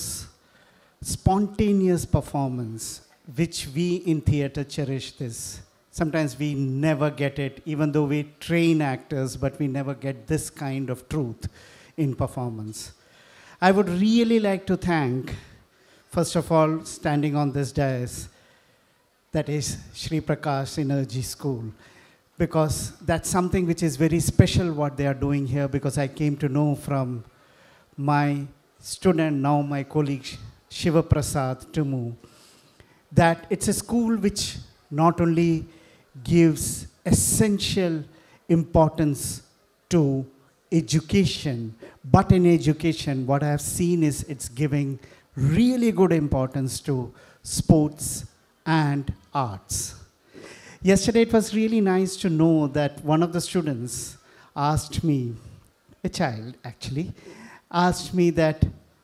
spontaneous performance which we in theatre cherish this. Sometimes we never get it, even though we train actors, but we never get this kind of truth in performance. I would really like to thank, first of all, standing on this dais, that is Shri Prakash Energy School, because that's something which is very special what they are doing here, because I came to know from my student, now my colleague Shiva Prasad Tumu, that it's a school which not only gives essential importance to education, but in education, what I have seen is it's giving really good importance to sports and arts. Yesterday, it was really nice to know that one of the students asked me, a child actually, asked me that,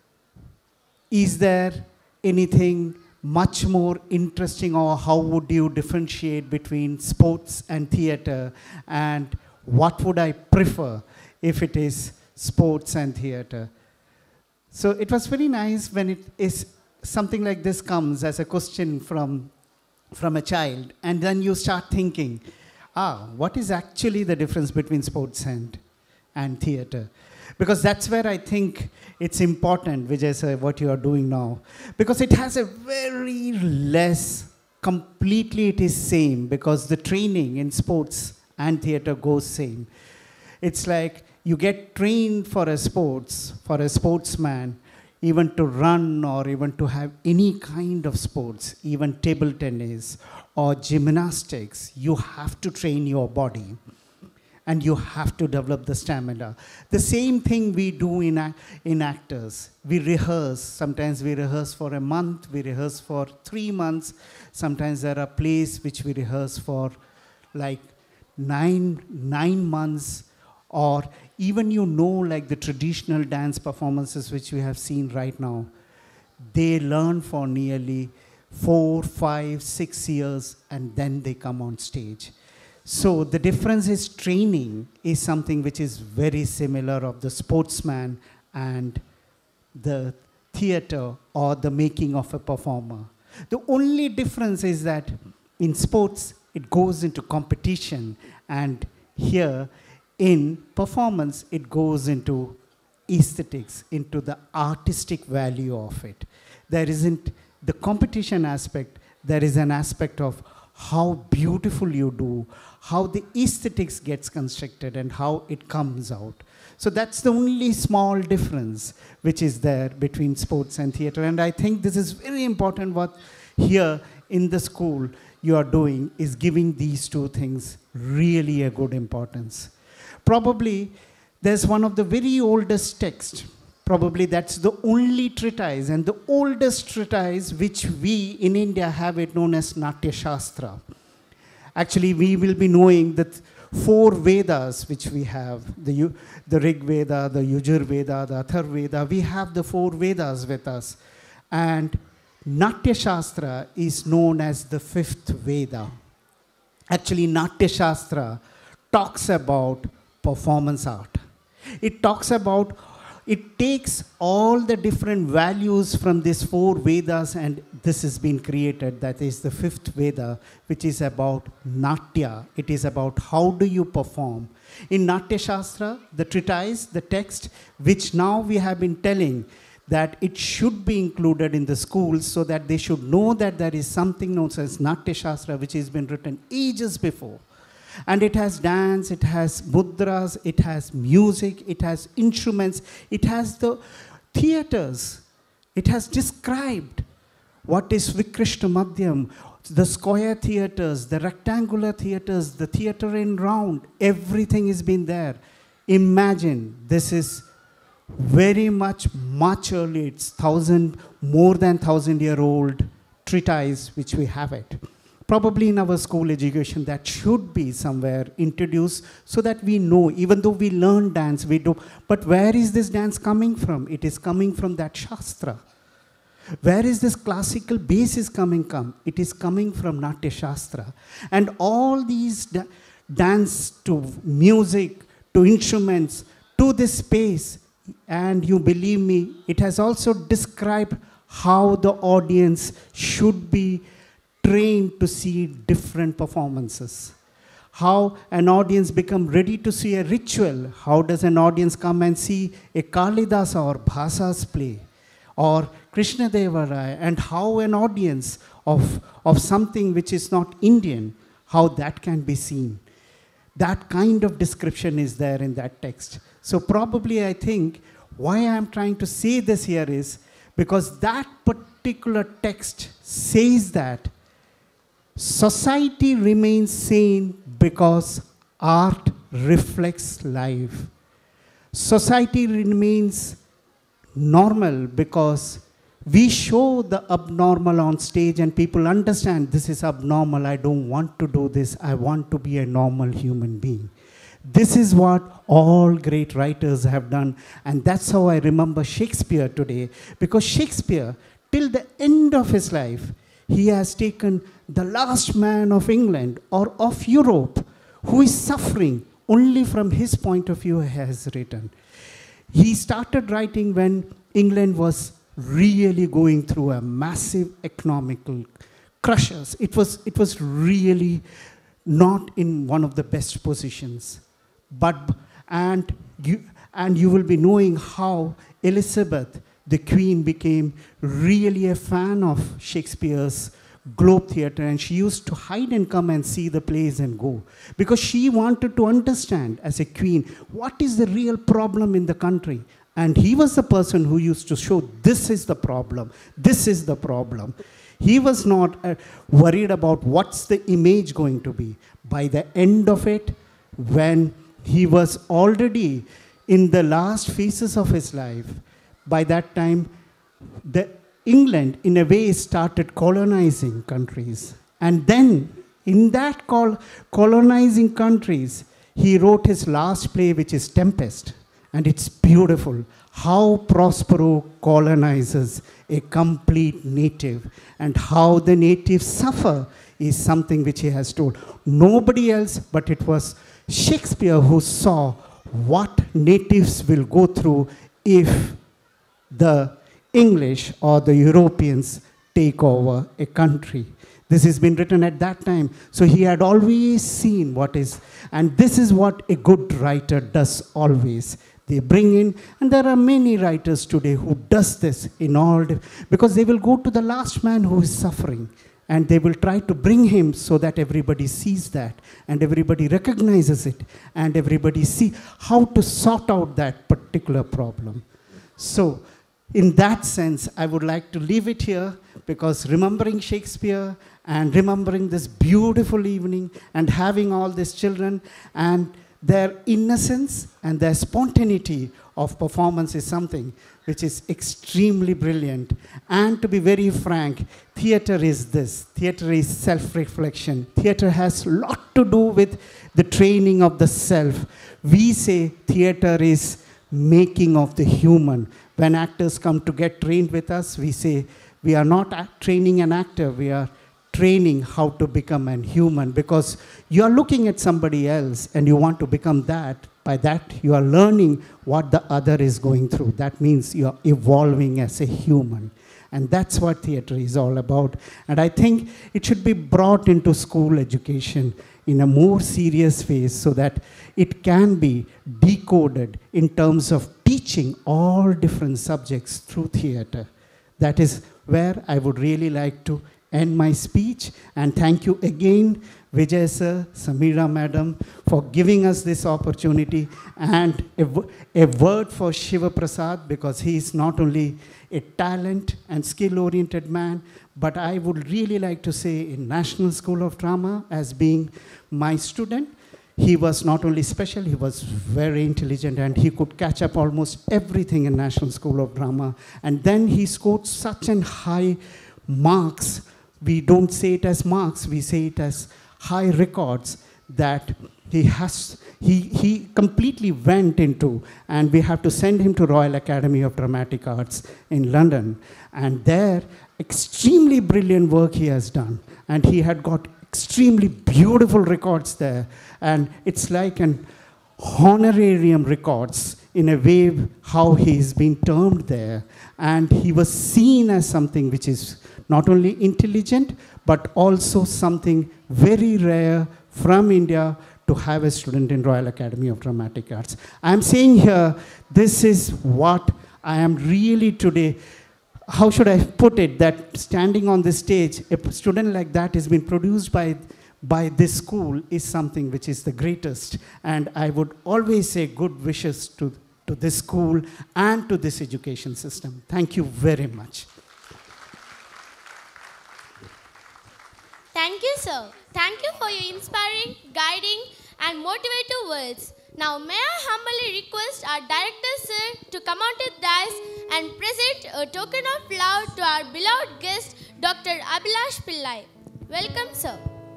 is there anything much more interesting, or how would you differentiate between sports and theatre, and what would I prefer if it is sports and theatre? So it was very nice when it is something like this comes as a question from, from a child, and then you start thinking, ah, what is actually the difference between sports and, and theatre? Because that's where I think it's important, Vijay sir, what you are doing now. Because it has a very less, completely it is same, because the training in sports and theater goes same. It's like you get trained for a sports, for a sportsman, even to run or even to have any kind of sports, even table tennis or gymnastics, you have to train your body and you have to develop the stamina. The same thing we do in, ac- in actors. We rehearse. Sometimes we rehearse for a month, we rehearse for three months. Sometimes there are plays which we rehearse for like nine, nine months. Or even you know, like the traditional dance performances which we have seen right now, they learn for nearly four, five, six years, and then they come on stage. So the difference is training is something which is very similar of the sportsman and the theater or the making of a performer. The only difference is that in sports, it goes into competition, and here, in performance, it goes into aesthetics, into the artistic value of it. There isn't the competition aspect, there is an aspect of how beautiful you do, how the aesthetics gets constructed and how it comes out. So that's the only small difference which is there between sports and theater. And I think this is very important what here in the school you are doing is giving these two things really a good importance. Probably there's one of the very oldest texts. Probably that's the only treatise and the oldest treatise which we in India have it known as Natya Shastra. Actually, we will be knowing that four Vedas which we have, the, the Rig Veda, the Yajur Veda, the Athar Veda, we have the four Vedas with us. And Natya Shastra is known as the fifth Veda. Actually, Natya Shastra talks about performance art. It talks about, it takes all the different values from these four Vedas and this has been created, that is the fifth Veda, which is about Natya. It is about how do you perform. In Natya Shastra, the treatise, the text, which now we have been telling that it should be included in the schools so that they should know that there is something known as Natya Shastra, which has been written ages before. And it has dance, it has mudras, it has music, it has instruments, it has the theaters. It has described what is Vikrishna Madhyam, the square theaters, the rectangular theaters, the theater in round, everything has been there. Imagine, this is very much, much early, it's thousand, more than thousand year old treatise which we have it. Probably in our school education that should be somewhere introduced so that we know, even though we learn dance, we do, but where is this dance coming from? It is coming from that Shastra. Where is this classical basis coming from? It is coming from Natya Shastra. And all these da dance to music, to instruments, to this space, and you believe me, it has also described how the audience should be trained to see different performances. How an audience become ready to see a ritual. How does an audience come and see a Kalidasa or Bhasa's play or Krishna Deva Raya, and how an audience of, of something which is not Indian, how that can be seen. That kind of description is there in that text. So probably I think why I am trying to say this here is because that particular text says that society remains sane because art reflects life. Society remains normal because we show the abnormal on stage and people understand this is abnormal, I don't want to do this, I want to be a normal human being. This is what all great writers have done, and that's how I remember Shakespeare today, because Shakespeare, till the end of his life, he has taken the last man of England or of Europe who is suffering, only from his point of view he has written. He started writing when England was really going through a massive economical crushes. It was, it was really not in one of the best positions. But, and you, and you will be knowing how Elizabeth, the queen, became really a fan of Shakespeare's Globe Theatre, and she used to hide and come and see the plays and go. Because she wanted to understand, as a queen, what is the real problem in the country. And he was the person who used to show, this is the problem, this is the problem. He was not uh, worried about what's the image going to be. By the end of it, when he was already in the last phases of his life, by that time, the England, in a way, started colonizing countries. And then, in that col colonizing countries, he wrote his last play, which is Tempest. And it's beautiful how Prospero colonizes a complete native, and how the natives suffer is something which he has told. Nobody else, but it was Shakespeare who saw what natives will go through if the English or the Europeans take over a country. This has been written at that time. So he had always seen what is, and this is what a good writer does always. They bring in, and there are many writers today who does this in all, because they will go to the last man who is suffering, and they will try to bring him so that everybody sees that, and everybody recognizes it, and everybody see how to sort out that particular problem. So, in that sense, I would like to leave it here, because remembering Shakespeare and remembering this beautiful evening and having all these children and their innocence and their spontaneity of performance is something which is extremely brilliant. And to be very frank, theatre is this. Theatre is self-reflection. Theatre has a lot to do with the training of the self. We say theatre is making of the human. When actors come to get trained with us, we say we are not training an actor, we are training how to become a human, because you are looking at somebody else and you want to become that. By that, you are learning what the other is going through. That means you are evolving as a human. And that's what theatre is all about. And I think it should be brought into school education in a more serious way, so that it can be decoded in terms of teaching all different subjects through theatre. That is where I would really like to end my speech. And thank you again, Vijay sir, Samira madam, for giving us this opportunity, and a, a word for Shiva Prasad, because he is not only a talent and skill-oriented man, but I would really like to say in National School of Drama, as being my student, he was not only special, he was very intelligent, and he could catch up almost everything in National School of Drama. And then he scored such an high marks. We don't say it as marks, we say it as high records, that he has, he, he completely went into, and we have to send him to Royal Academy of Dramatic Arts in London. And there, extremely brilliant work he has done. And he had got extremely beautiful records there. And it's like an honorarium records in a way how he's been termed there. And he was seen as something which is not only intelligent, but also something very rare from India to have a student in Royal Academy of Dramatic Arts. I'm saying here, this is what I am really today, how should I put it, that standing on this stage, a student like that has been produced by, by this school is something which is the greatest. And I would always say good wishes to, to this school and to this education system. Thank you very much. Thank you, sir. Thank you for your inspiring, guiding, and motivative words. Now, may I humbly request our director, sir, to come onto the dais and present a token of love to our beloved guest, Doctor Abhilash Pillai. Welcome, sir.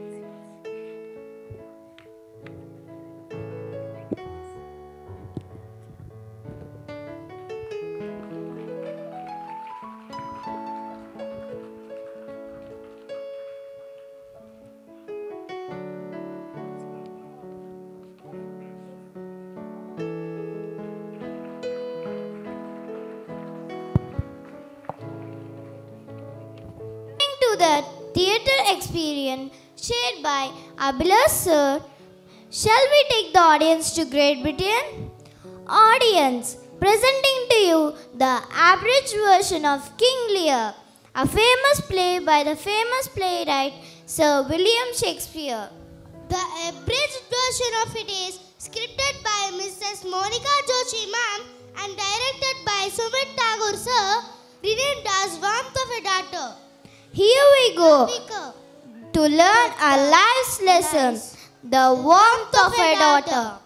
The theatre experience shared by Abhilash sir, shall we take the audience to Great Britain? Audience, presenting to you the abridged version of King Lear, a famous play by the famous playwright Sir William Shakespeare. The abridged version of it is scripted by Missus Monica Joshi ma'am and directed by Sumit Tagore sir, renamed as Warmth of a Daughter. Here we go to learn a life's lesson, the warmth of a daughter.